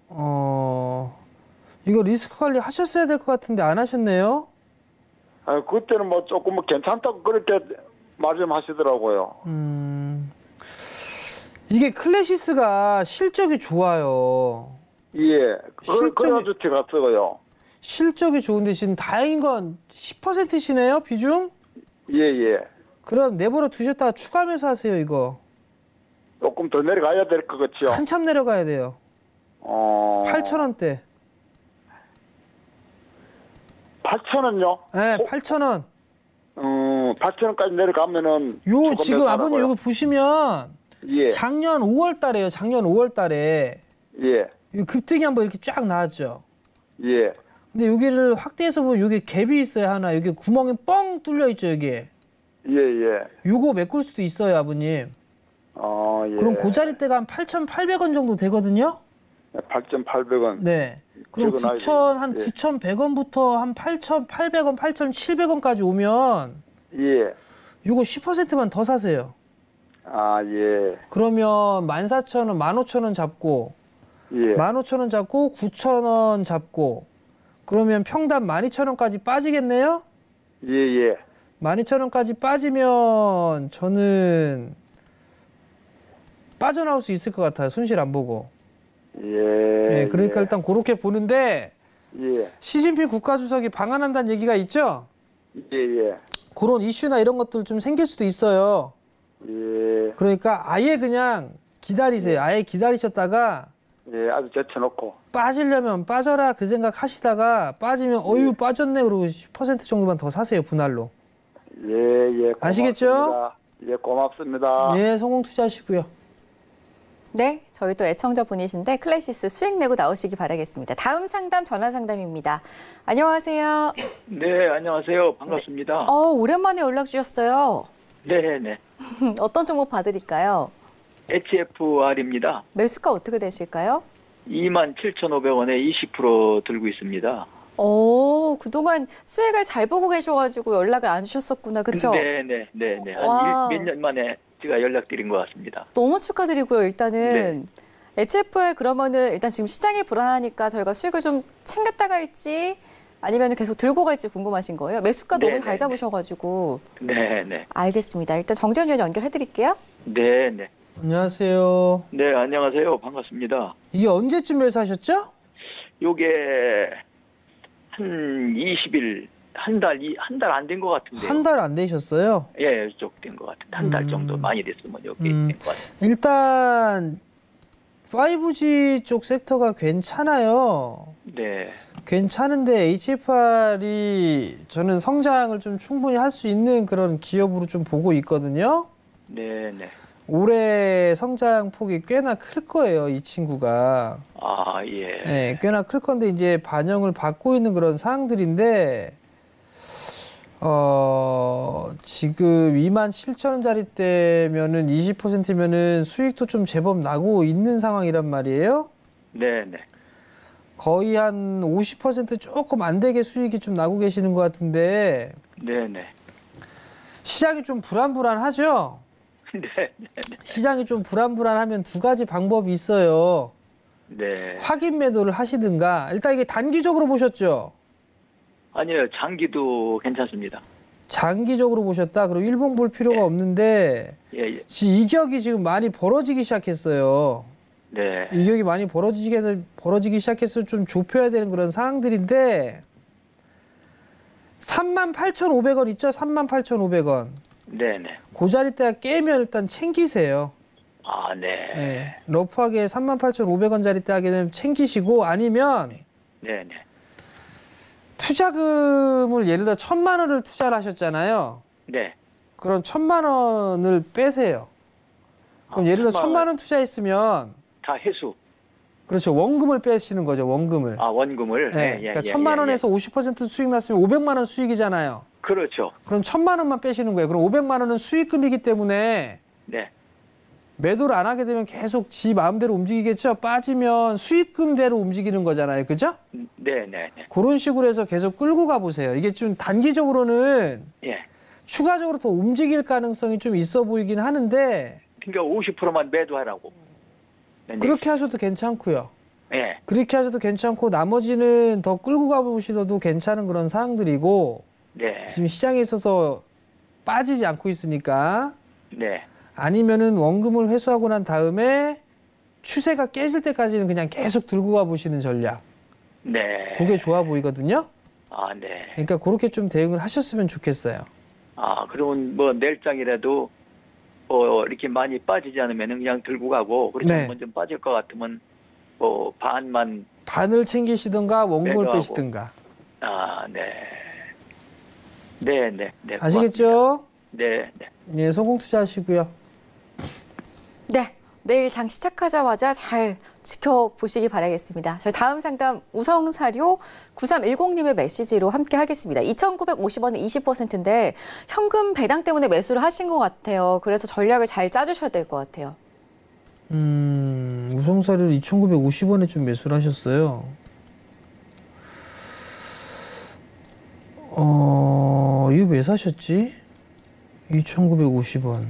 어 이거 리스크 관리 하셨어야 될 것 같은데 안 하셨네요.
아, 그때는 뭐 조금 뭐 괜찮다고 그렇게 말씀하시더라고요.
음 이게 클래시스가 실적이 좋아요.
예, 그,
실적이-
그래가지고 제가 쓰고요.
실적이 좋은데 지금 다행인 건 십 퍼센트시네요 비중?
예, 예.
그럼 내버려 두셨다가 추가 매수하세요 이거.
조금 더 내려가야 될 것 같죠.
한참 내려가야 돼요.
어.
팔천 원대.
팔천 원요?
네, 팔천 원.
음, 팔천 원까지 내려가면은.
요
조금
지금
더
아버님
살아봐요.
이거 보시면
예,
작년 오월 달에요. 작년 오월 달에
예,
이 급등이 한번 이렇게 쫙 나왔죠.
예,
근데 여기를 확대해서 보면 여기 갭이 있어요 하나. 여기 구멍이 뻥 뚫려 있죠 여기에.
예, 예.
요거 메꿀 수도 있어요 아버님.
어, 예.
그럼 그 자리대가 한 팔천팔백 원 정도 되거든요.
팔천팔백 원.
네. 그럼
적어놔야
구천 한
되겠네. 예.
구천백 원부터 한 팔천팔백 원, 팔천칠백 원까지 오면
예.
요거 십 퍼센트만 더 사세요.
아, 예.
그러면 만 사천 원, 만 오천 원 잡고
예.
만 오천 원 잡고 구천 원 잡고 그러면 평단 만 이천 원까지 빠지겠네요?
예, 예.
만 이천 원까지 빠지면 저는 빠져나올 수 있을 것 같아요. 손실 안 보고.
예.
네, 그러니까
예.
일단 그렇게 보는데
예.
시진핑 국가주석이 방한한다는 얘기가 있죠?
예, 예.
그런 이슈나 이런 것들 좀 생길 수도 있어요.
예.
그러니까 아예 그냥 기다리세요. 아예 기다리셨다가
예, 아주 제쳐놓고.
빠지려면 빠져라 그 생각 하시다가 빠지면 어유 빠졌네 그러고 십 퍼센트 정도만 더 사세요. 분할로.
예, 예.
아시겠죠?
고맙습니다. 예, 고맙습니다.
예, 성공 투자하시고요.
네, 저희 또 애청자분이신데 클래시스 수익 내고 나오시기 바라겠습니다. 다음 상담 전화 상담입니다. 안녕하세요.
네, 안녕하세요. 반갑습니다.
어, 오랜만에 연락 주셨어요.
네, 네.
어떤 종목 봐드릴까요?
에이치에프알입니다.
매수가 어떻게 되실까요?
이만 칠천오백 원에 이십 퍼센트 들고 있습니다.
오, 그동안 수익을 잘 보고 계셔가지고 연락을 안 주셨었구나, 그쵸?
네, 네, 네, 네.
와.
한 몇 년 만에 제가 연락드린 것 같습니다.
너무 축하드리고요, 일단은. 에이치에프알 그러면은 일단 지금 시장이 불안하니까 저희가 수익을 좀 챙겼다 갈지 아니면 계속 들고 갈지 궁금하신 거예요? 매수가
네,
너무
네,
잘 잡으셔가지고.
네, 네.
알겠습니다. 일단 정재현 위원 연결해드릴게요.
네, 네.
안녕하세요.
네, 안녕하세요. 반갑습니다.
이게 언제쯤 매수하셨죠?
요게 한 이십 일, 한 달, 한 달 안 된 것 같은데요.
한 달 안 되셨어요?
예, 이쪽 된 것 같은데. 한 달
음.
정도 많이 됐으면 여기
음.
된 것 같아요.
일단 파이브지 쪽 섹터가 괜찮아요.
네.
괜찮은데 에이치에프알이 저는 성장을 좀 충분히 할 수 있는 그런 기업으로 좀 보고 있거든요.
네, 네.
올해 성장 폭이 꽤나 클 거예요, 이 친구가.
아, 예.
네, 꽤나 클 건데 이제 반영을 받고 있는 그런 사항들인데 어, 지금 이만 칠천 원짜리 때면은 이십 퍼센트면은 수익도 좀 제법 나고 있는 상황이란 말이에요.
네, 네.
거의 한 오십 퍼센트 조금 안 되게 수익이 좀 나고 계시는 것 같은데
네, 네.
시장이 좀 불안불안하죠?
네, 네, 네.
시장이 좀 불안불안하면 두 가지 방법이 있어요.
네.
확인 매도를 하시든가. 일단 이게 단기적으로 보셨죠?
아니요, 장기도 괜찮습니다.
장기적으로 보셨다? 그럼 일봉 볼 필요가
예.
없는데
예, 예.
지- 이격이 지금 많이 벌어지기 시작했어요.
네.
이격이 많이 벌어지기, 벌어지기 시작해서 좀 좁혀야 되는 그런 상황들인데 삼만 팔천오백 원 있죠? 삼만 팔천오백 원.
네, 네.
그 자리대가 깨면 일단 챙기세요.
아, 네.
네. 러프하게 삼만 팔천오백 원짜리대 하게 되면 챙기시고 아니면
네, 네.
투자금을 예를 들어 천만 원을 투자를 하셨잖아요.
네.
그럼 천만 원을 빼세요. 그럼
아,
예를 들어
천만
천만
원.
원 투자했으면
다 회수.
그렇죠. 원금을 빼시는 거죠. 원금을.
아, 원금을.
네.
예, 예,
그러니까
예,
천만
예,
원에서 오십 퍼센트 수익 났으면 오백만 원 수익이잖아요.
예. 그렇죠.
그럼 천만 원만 빼시는 거예요. 그럼 오백만 원은 수익금이기 때문에
네.
매도를 안 하게 되면 계속 지 마음대로 움직이겠죠. 빠지면 수익금대로 움직이는 거잖아요. 그죠?
네, 네, 네.
그런 식으로 해서 계속 끌고 가보세요. 이게 좀 단기적으로는
예.
추가적으로 더 움직일 가능성이 좀 있어 보이긴 하는데
그러니까 오십 퍼센트만 매도하라고. 네, 네.
그렇게 하셔도 괜찮고요.
예.
그렇게 하셔도 괜찮고 나머지는 더 끌고 가보시도 괜찮은 그런 사항들이고
네.
지금 시장에 있어서 빠지지 않고 있으니까
네.
아니면은 원금을 회수하고 난 다음에 추세가 깨질 때까지는 그냥 계속 들고 가보시는 전략.
네.
그게 좋아 보이거든요.
아, 네.
그러니까 그렇게 좀 대응을 하셨으면 좋겠어요.
아, 그러면 뭐 내일장이라도 어, 이렇게 많이 빠지지 않으면 그냥 들고 가고 그렇지
네.
않으면 좀 빠질 것 같으면 뭐 반만.
반을 챙기시든가 원금을
매도하고.
빼시든가.
아, 네. 네, 네. 네.
아시겠죠?
네, 네.
예, 소공 투자하시고요.
네. 내일 장 시작하자마자 잘 지켜보시기 바라겠습니다. 저희 다음 상담 우성사료 구삼일공님의 메시지로 함께 하겠습니다. 이천구백오십 원에 이십 퍼센트인데 현금 배당 때문에 매수를 하신 것 같아요. 그래서 전략을 잘 짜주셔야 될 것 같아요.
음, 우성사료를 이천구백오십 원에 좀 매수를 하셨어요. 어, 이거 왜 사셨지? 이천구백오십 원.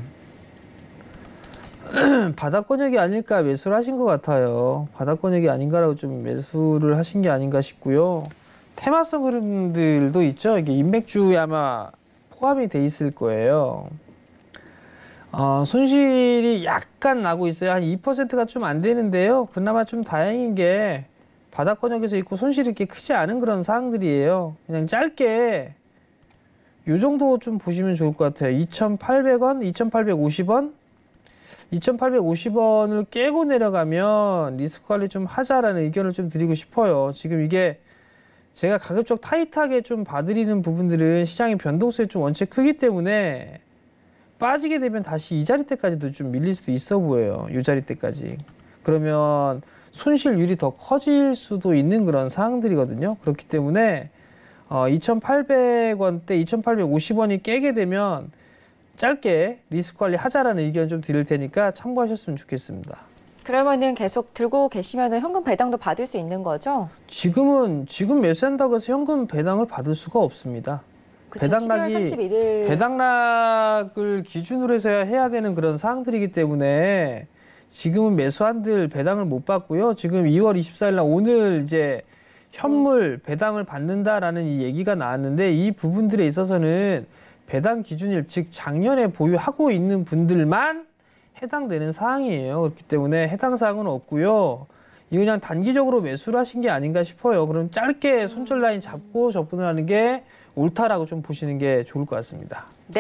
바닥권역이 아닐까 매수를 하신 것 같아요. 바닥권역이 아닌가라고 좀 매수를 하신 게 아닌가 싶고요. 테마성 흐름들도 있죠. 이게 인맥주에 아마 포함이 돼 있을 거예요. 어, 손실이 약간 나고 있어요. 한 이 퍼센트가 좀 안 되는데요. 그나마 좀 다행인 게 바닥권역에서 있고 손실이 이렇게 크지 않은 그런 사항들이에요. 그냥 짧게 요 정도 좀 보시면 좋을 것 같아요. 이천팔백 원, 이천팔백오십 원, 이천팔백오십 원을 깨고 내려가면 리스크 관리 좀 하자라는 의견을 좀 드리고 싶어요. 지금 이게 제가 가급적 타이트하게 좀 봐드리는 부분들은 시장의 변동성이 좀 원체 크기 때문에 빠지게 되면 다시 이 자리대까지도 좀 밀릴 수도 있어 보여요. 이 자리대까지. 그러면 손실률이 더 커질 수도 있는 그런 상황들이거든요. 그렇기 때문에 어, 이천팔백 원대, 이천팔백오십 원이 깨게 되면 짧게 리스크 관리 하자라는 의견 좀 드릴 테니까 참고하셨으면 좋겠습니다.
그러면은 계속 들고 계시면 현금 배당도 받을 수 있는 거죠?
지금은 지금 매수한다고 해서 현금 배당을 받을 수가 없습니다.
그쵸,
배당락이
십이월 삼십일일.
배당락을 기준으로 해서 해야 되는 그런 사항들이기 때문에 지금은 매수한들 배당을 못 받고요. 지금 이월 이십사일 날 오늘 이제 현물 배당을 받는다라는 이 얘기가 나왔는데 이 부분들에 있어서는 배당 기준일 즉 작년에 보유하고 있는 분들만 해당되는 사항이에요. 그렇기 때문에 해당 사항은 없고요. 이거 그냥 단기적으로 매수를 하신 게 아닌가 싶어요. 그럼 짧게 손절 라인 잡고 접근을 하는 게 옳다라고 좀 보시는 게 좋을 것 같습니다.
네.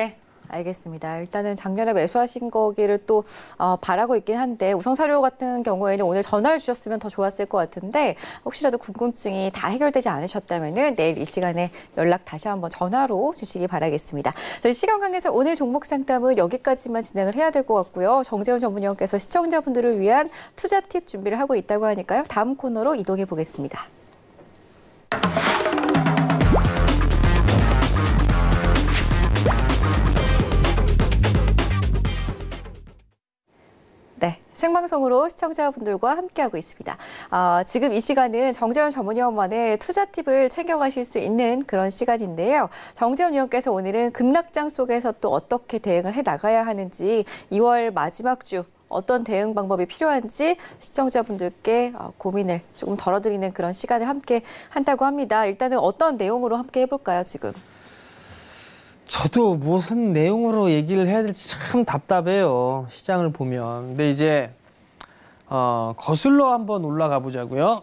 알겠습니다. 일단은 작년에 매수하신 거기를 또 어, 바라고 있긴 한데 우성사료 같은 경우에는 오늘 전화를 주셨으면 더 좋았을 것 같은데 혹시라도 궁금증이 다 해결되지 않으셨다면 내일 이 시간에 연락 다시 한번 전화로 주시기 바라겠습니다. 저희 시간 관계상 오늘 종목 상담은 여기까지만 진행을 해야 될 것 같고요. 정재훈 전문위원께서 시청자분들을 위한 투자 팁 준비를 하고 있다고 하니까요. 다음 코너로 이동해 보겠습니다. 네, 생방송으로 시청자분들과 함께하고 있습니다. 어, 지금 이 시간은 정재훈 전문위원만의 투자 팁을 챙겨가실 수 있는 그런 시간인데요. 정재훈 위원께서 오늘은 급락장 속에서 또 어떻게 대응을 해나가야 하는지 이월 마지막 주 어떤 대응 방법이 필요한지 시청자분들께 고민을 조금 덜어드리는 그런 시간을 함께 한다고 합니다. 일단은 어떤 내용으로 함께 해볼까요, 지금?
저도 무슨 내용으로 얘기를 해야 될지 참 답답해요. 시장을 보면. 근데 이제 어, 거슬러 한번 올라가 보자고요.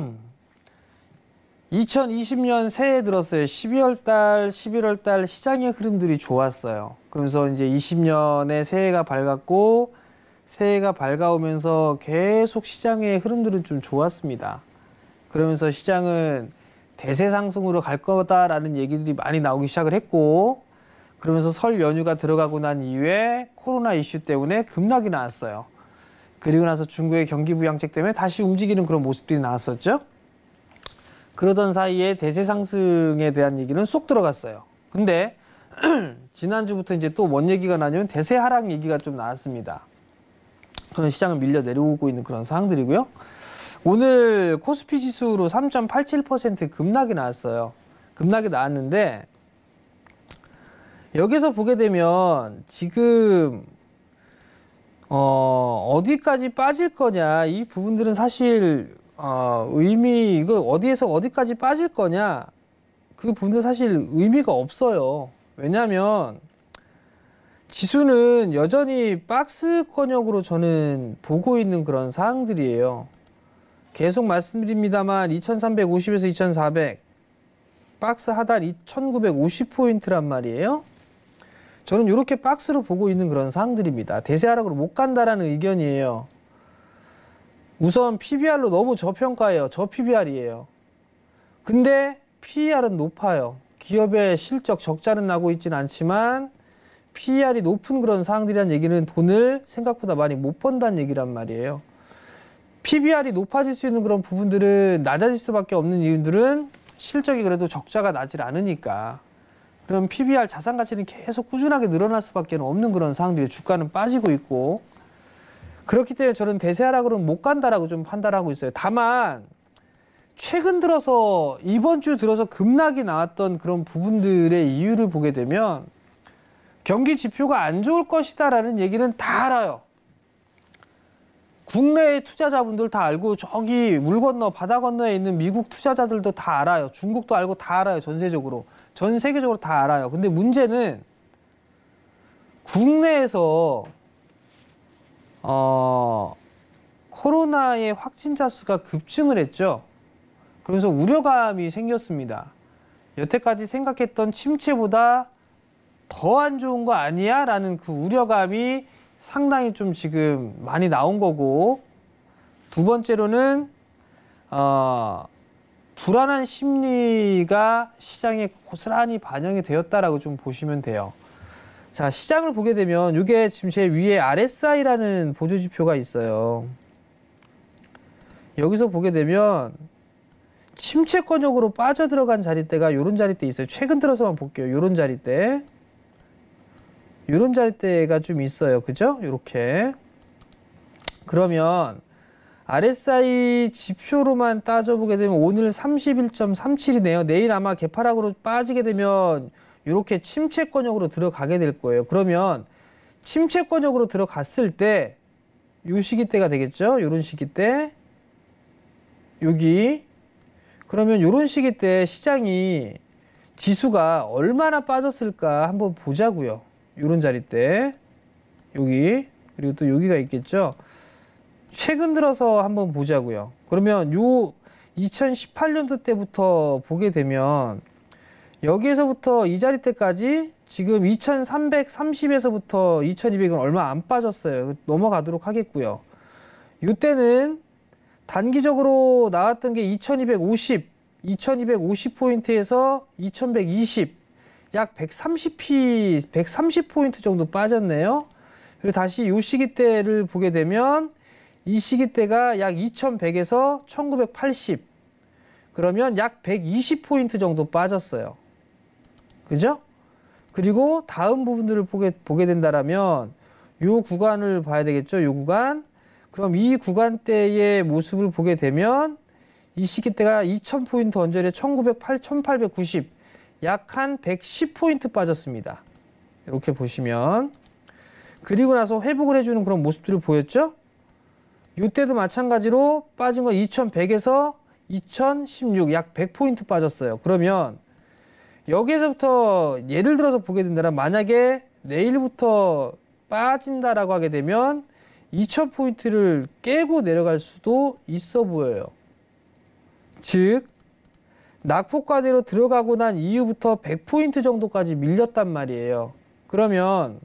이천이십 년 새해 들었어요. 십이월 달, 십일월 달 시장의 흐름들이 좋았어요. 그러면서 이제 이십 년에 새해가 밝았고 새해가 밝아오면서 계속 시장의 흐름들은 좀 좋았습니다. 그러면서 시장은 대세 상승으로 갈 거다라는 얘기들이 많이 나오기 시작을 했고 그러면서 설 연휴가 들어가고 난 이후에 코로나 이슈 때문에 급락이 나왔어요. 그리고 나서 중국의 경기 부양책 때문에 다시 움직이는 그런 모습들이 나왔었죠. 그러던 사이에 대세 상승에 대한 얘기는 쏙 들어갔어요. 근데 지난주부터 이제 또 뭔 얘기가 나냐면 대세 하락 얘기가 좀 나왔습니다. 그런 시장을 밀려 내려오고 있는 그런 상황들이고요. 오늘 코스피 지수로 삼 점 팔칠 퍼센트 급락이 나왔어요. 급락이 나왔는데 여기서 보게 되면 지금 어, 어디까지 빠질 거냐 이 부분들은 사실 어, 의미 이거 어디에서 어디까지 빠질 거냐 그 부분들 사실 의미가 없어요. 왜냐하면 지수는 여전히 박스권역으로 저는 보고 있는 그런 사항들이에요. 계속 말씀드립니다만 이천삼백오십에서 이천사백 박스 하단 천구백오십 포인트란 말이에요. 저는 이렇게 박스로 보고 있는 그런 사항들입니다. 대세 하락으로 못 간다라는 의견이에요. 우선 피비알로 너무 저평가해요. 저 피비알이에요. 근데 피이알은 높아요. 기업의 실적 적자는 나고 있지는 않지만 피이알이 높은 그런 상황들이란 얘기는 돈을 생각보다 많이 못 번다는 얘기란 말이에요. 피비알이 높아질 수 있는 그런 부분들은 낮아질 수밖에 없는 이유들은 실적이 그래도 적자가 나질 않으니까. 그럼 피비알 자산 가치는 계속 꾸준하게 늘어날 수밖에 없는 그런 상황들이 주가는 빠지고 있고 그렇기 때문에 저는 대세 하락으로는 못 간다라고 좀 판단하고 있어요. 다만 최근 들어서 이번 주 들어서 급락이 나왔던 그런 부분들의 이유를 보게 되면 경기 지표가 안 좋을 것이다라는 얘기는 다 알아요. 국내의 투자자분들 다 알고 저기 물 건너 바다 건너에 있는 미국 투자자들도 다 알아요. 중국도 알고 다 알아요. 전세적으로. 전 세계적으로 다 알아요. 근데 문제는 국내에서 어, 코로나의 확진자 수가 급증을 했죠. 그러면서 우려감이 생겼습니다. 여태까지 생각했던 침체보다 더 안 좋은 거 아니야? 라는 그 우려감이 상당히 좀 지금 많이 나온 거고 두 번째로는 어, 불안한 심리가 시장에 고스란히 반영이 되었다라고 좀 보시면 돼요. 자, 시장을 보게 되면 이게 지금 제 위에 알에스아이라는 보조지표가 있어요. 여기서 보게 되면 침체권역으로 빠져들어간 자리대가 이런 자리대 있어요. 최근 들어서만 볼게요. 이런 자리대. 이런 자리대가 좀 있어요. 그죠? 이렇게. 그러면 알에스아이 지표로만 따져보게 되면 오늘 삼십일 점 삼칠이네요. 내일 아마 개파락으로 빠지게 되면 이렇게 침체권역으로 들어가게 될 거예요. 그러면 침체권역으로 들어갔을 때 이 시기대가 되겠죠? 이런 시기대. 여기. 그러면 이런 시기대 시장이 지수가 얼마나 빠졌을까 한번 보자고요. 이런 자리대. 여기. 그리고 또 여기가 있겠죠? 최근 들어서 한번 보자고요. 그러면 요 이천십팔 년도 때부터 보게 되면 여기에서부터 이 자리대까지 지금 이천삼백삼십에서부터 이천이백은 얼마 안 빠졌어요. 넘어가도록 하겠고요. 이때는 단기적으로 나왔던 게 이천이백오십, 이천이백오십 포인트에서 이천백이십, 약 백삼십 피, 백삼십 포인트 정도 빠졌네요. 그리고 다시 이 시기대를 보게 되면 이 시기대가 약 이천백에서 천구백팔십, 그러면 약 백이십 포인트 정도 빠졌어요. 그죠? 그리고 다음 부분들을 보게, 보게 된다면 이 구간을 봐야 되겠죠. 이 구간. 그럼 이 구간대의 모습을 보게 되면 이 시기대가 이천 포인트 언저리에 천구백팔, 천팔백구십, 약 한 백십 포인트 빠졌습니다. 이렇게 보시면. 그리고 나서 회복을 해주는 그런 모습들을 보였죠. 이때도 마찬가지로 빠진 건 이천백에서 이천십육, 약 백 포인트 빠졌어요. 그러면 여기에서부터 예를 들어서 보게 된다면 만약에 내일부터 빠진다라고 하게 되면 이천 포인트를 깨고 내려갈 수도 있어 보여요. 즉 낙폭과대로 들어가고 난 이후부터 백 포인트 정도까지 밀렸단 말이에요. 그러면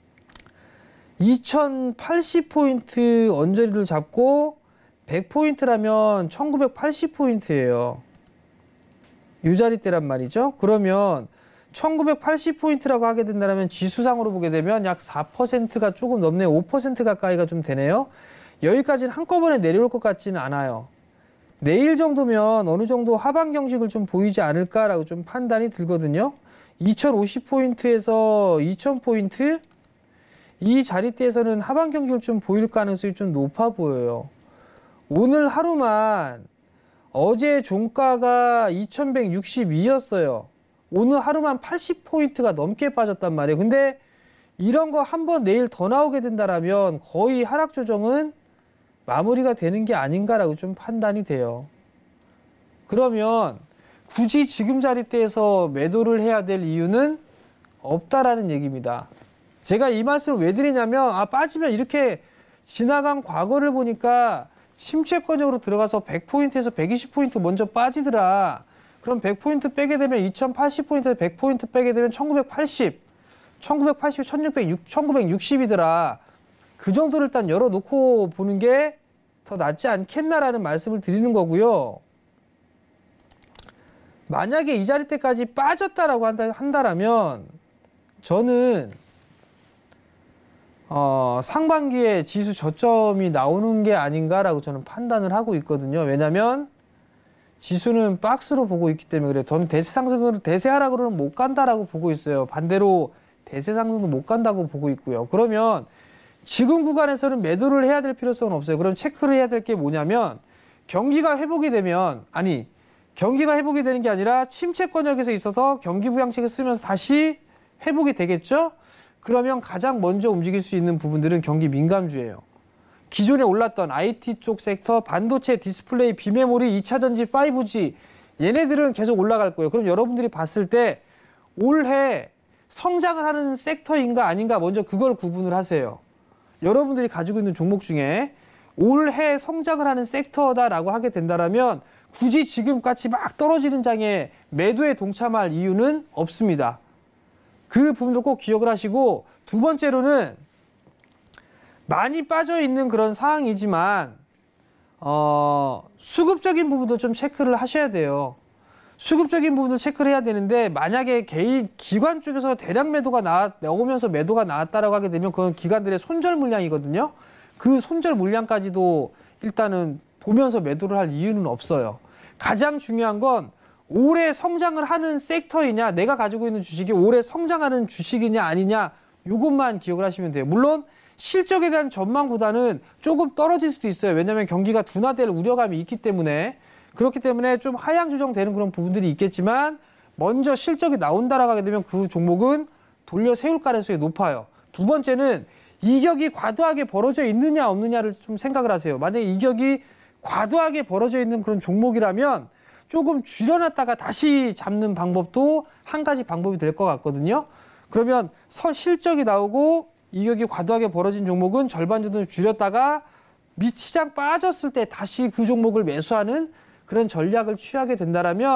이천팔십 포인트 언저리를 잡고 백 포인트라면 천구백팔십 포인트예요. 이 자리대란 말이죠. 그러면 천구백팔십 포인트라고 하게 된다면 지수상으로 보게 되면 약 사 퍼센트가 조금 넘네요. 오 퍼센트 가까이가 좀 되네요. 여기까지는 한꺼번에 내려올 것 같지는 않아요. 내일 정도면 어느 정도 하방 경직을 좀 보이지 않을까라고 좀 판단이 들거든요. 이천오십 포인트에서 이천 포인트 이 자리대에서는 하방 경직을 좀 보일 가능성이 좀 높아 보여요. 오늘 하루만 어제 종가가 이천백육십이였어요. 오늘 하루만 팔십 포인트가 넘게 빠졌단 말이에요. 근데 이런 거 한번 내일 더 나오게 된다라면 거의 하락 조정은 마무리가 되는 게 아닌가라고 좀 판단이 돼요. 그러면 굳이 지금 자리대에서 매도를 해야 될 이유는 없다라는 얘기입니다. 제가 이 말씀을 왜 드리냐면 아 빠지면 이렇게 지나간 과거를 보니까 침체권역으로 들어가서 백 포인트에서 백이십 포인트 먼저 빠지더라. 그럼 백 포인트 빼게 되면 이천팔십 포인트에서 백 포인트 빼게 되면 천구백팔십, 천구백팔십, 천육백육, 천구백육십이더라. 그 정도를 일단 열어놓고 보는 게 더 낫지 않겠나라는 말씀을 드리는 거고요. 만약에 이 자리대까지 빠졌다라고 한다, 한다라면 저는 어, 상반기에 지수 저점이 나오는 게 아닌가라고 저는 판단을 하고 있거든요. 왜냐하면 지수는 박스로 보고 있기 때문에 그래요. 저는 대세 상승은 대세 하락으로는 못 간다라고 보고 있어요. 반대로 대세 상승도 못 간다고 보고 있고요. 그러면 지금 구간에서는 매도를 해야 될 필요성은 없어요. 그럼 체크를 해야 될 게 뭐냐면 경기가 회복이 되면 아니 경기가 회복이 되는 게 아니라 침체권역에서 있어서 경기 부양책을 쓰면서 다시 회복이 되겠죠. 그러면 가장 먼저 움직일 수 있는 부분들은 경기 민감주예요. 기존에 올랐던 아이티 쪽 섹터, 반도체, 디스플레이, 비메모리, 이 차 전지, 파이브 지 얘네들은 계속 올라갈 거예요. 그럼 여러분들이 봤을 때 올해 성장을 하는 섹터인가 아닌가 먼저 그걸 구분을 하세요. 여러분들이 가지고 있는 종목 중에 올해 성장을 하는 섹터다라고 하게 된다면 굳이 지금같이 막 떨어지는 장에 매도에 동참할 이유는 없습니다. 그 부분도 꼭 기억을 하시고 두 번째로는 많이 빠져있는 그런 상황이지만 어, 수급적인 부분도 좀 체크를 하셔야 돼요. 수급적인 부분도 체크를 해야 되는데 만약에 개인 기관 쪽에서 대량 매도가 나왔, 나오면서 매도가 나왔다라고 하게 되면 그건 기관들의 손절 물량이거든요. 그 손절 물량까지도 일단은 보면서 매도를 할 이유는 없어요. 가장 중요한 건 올해 성장을 하는 섹터이냐, 내가 가지고 있는 주식이 올해 성장하는 주식이냐 아니냐, 이것만 기억을 하시면 돼요. 물론 실적에 대한 전망보다는 조금 떨어질 수도 있어요. 왜냐하면 경기가 둔화될 우려감이 있기 때문에. 그렇기 때문에 좀 하향 조정되는 그런 부분들이 있겠지만 먼저 실적이 나온다라고 하게 되면 그 종목은 돌려 세울 가능성이 높아요. 두 번째는 이격이 과도하게 벌어져 있느냐 없느냐를 좀 생각을 하세요. 만약에 이격이 과도하게 벌어져 있는 그런 종목이라면 조금 줄여놨다가 다시 잡는 방법도 한 가지 방법이 될 것 같거든요. 그러면 서 실적이 나오고 이격이 과도하게 벌어진 종목은 절반 정도 줄였다가 밑시장 빠졌을 때 다시 그 종목을 매수하는 그런 전략을 취하게 된다면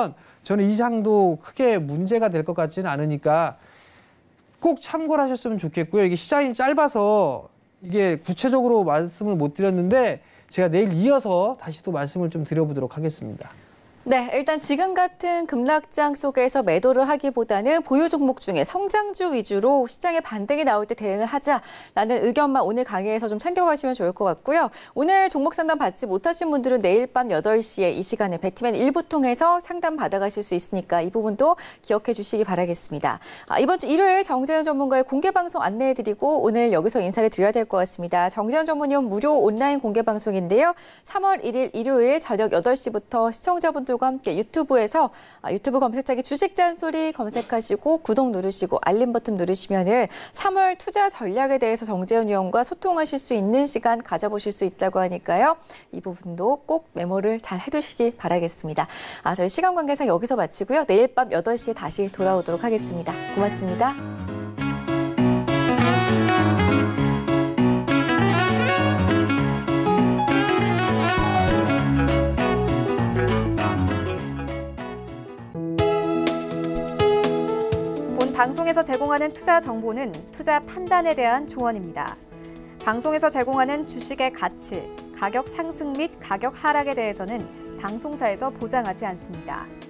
저는 이 사항도 크게 문제가 될 것 같지는 않으니까 꼭 참고를 하셨으면 좋겠고요. 이게 시장이 짧아서 이게 구체적으로 말씀을 못 드렸는데 제가 내일 이어서 다시 또 말씀을 좀 드려보도록 하겠습니다.
네, 일단 지금 같은 급락장 속에서 매도를 하기보다는 보유 종목 중에 성장주 위주로 시장에 반등이 나올 때 대응을 하자라는 의견만 오늘 강의에서 좀 챙겨가시면 좋을 것 같고요. 오늘 종목 상담 받지 못하신 분들은 내일 밤 여덟 시에 이 시간에 배트맨 일부 통해서 상담 받아가실 수 있으니까 이 부분도 기억해 주시기 바라겠습니다. 아, 이번 주 일요일 정재현 전문가의 공개 방송 안내해드리고 오늘 여기서 인사를 드려야 될 것 같습니다. 정재현 전문위원 무료 온라인 공개 방송인데요. 삼월 일일 일요일 저녁 여덟 시부터 시청자분들 과 함께 유튜브에서 유튜브 검색창에 주식 잔소리 검색하시고 구독 누르시고 알림 버튼 누르시면은 삼월 투자 전략에 대해서 정재현 위원과 소통하실 수 있는 시간 가져보실 수 있다고 하니까요. 이 부분도 꼭 메모를 잘 해두시기 바라겠습니다. 아, 저희 시간 관계상 여기서 마치고요. 내일 밤 여덟 시에 다시 돌아오도록 하겠습니다. 고맙습니다.
방송에서 제공하는 투자 정보는 투자 판단에 대한 조언입니다. 방송에서 제공하는 주식의 가치, 가격 상승 및 가격 하락에 대해서는 방송사에서 보장하지 않습니다.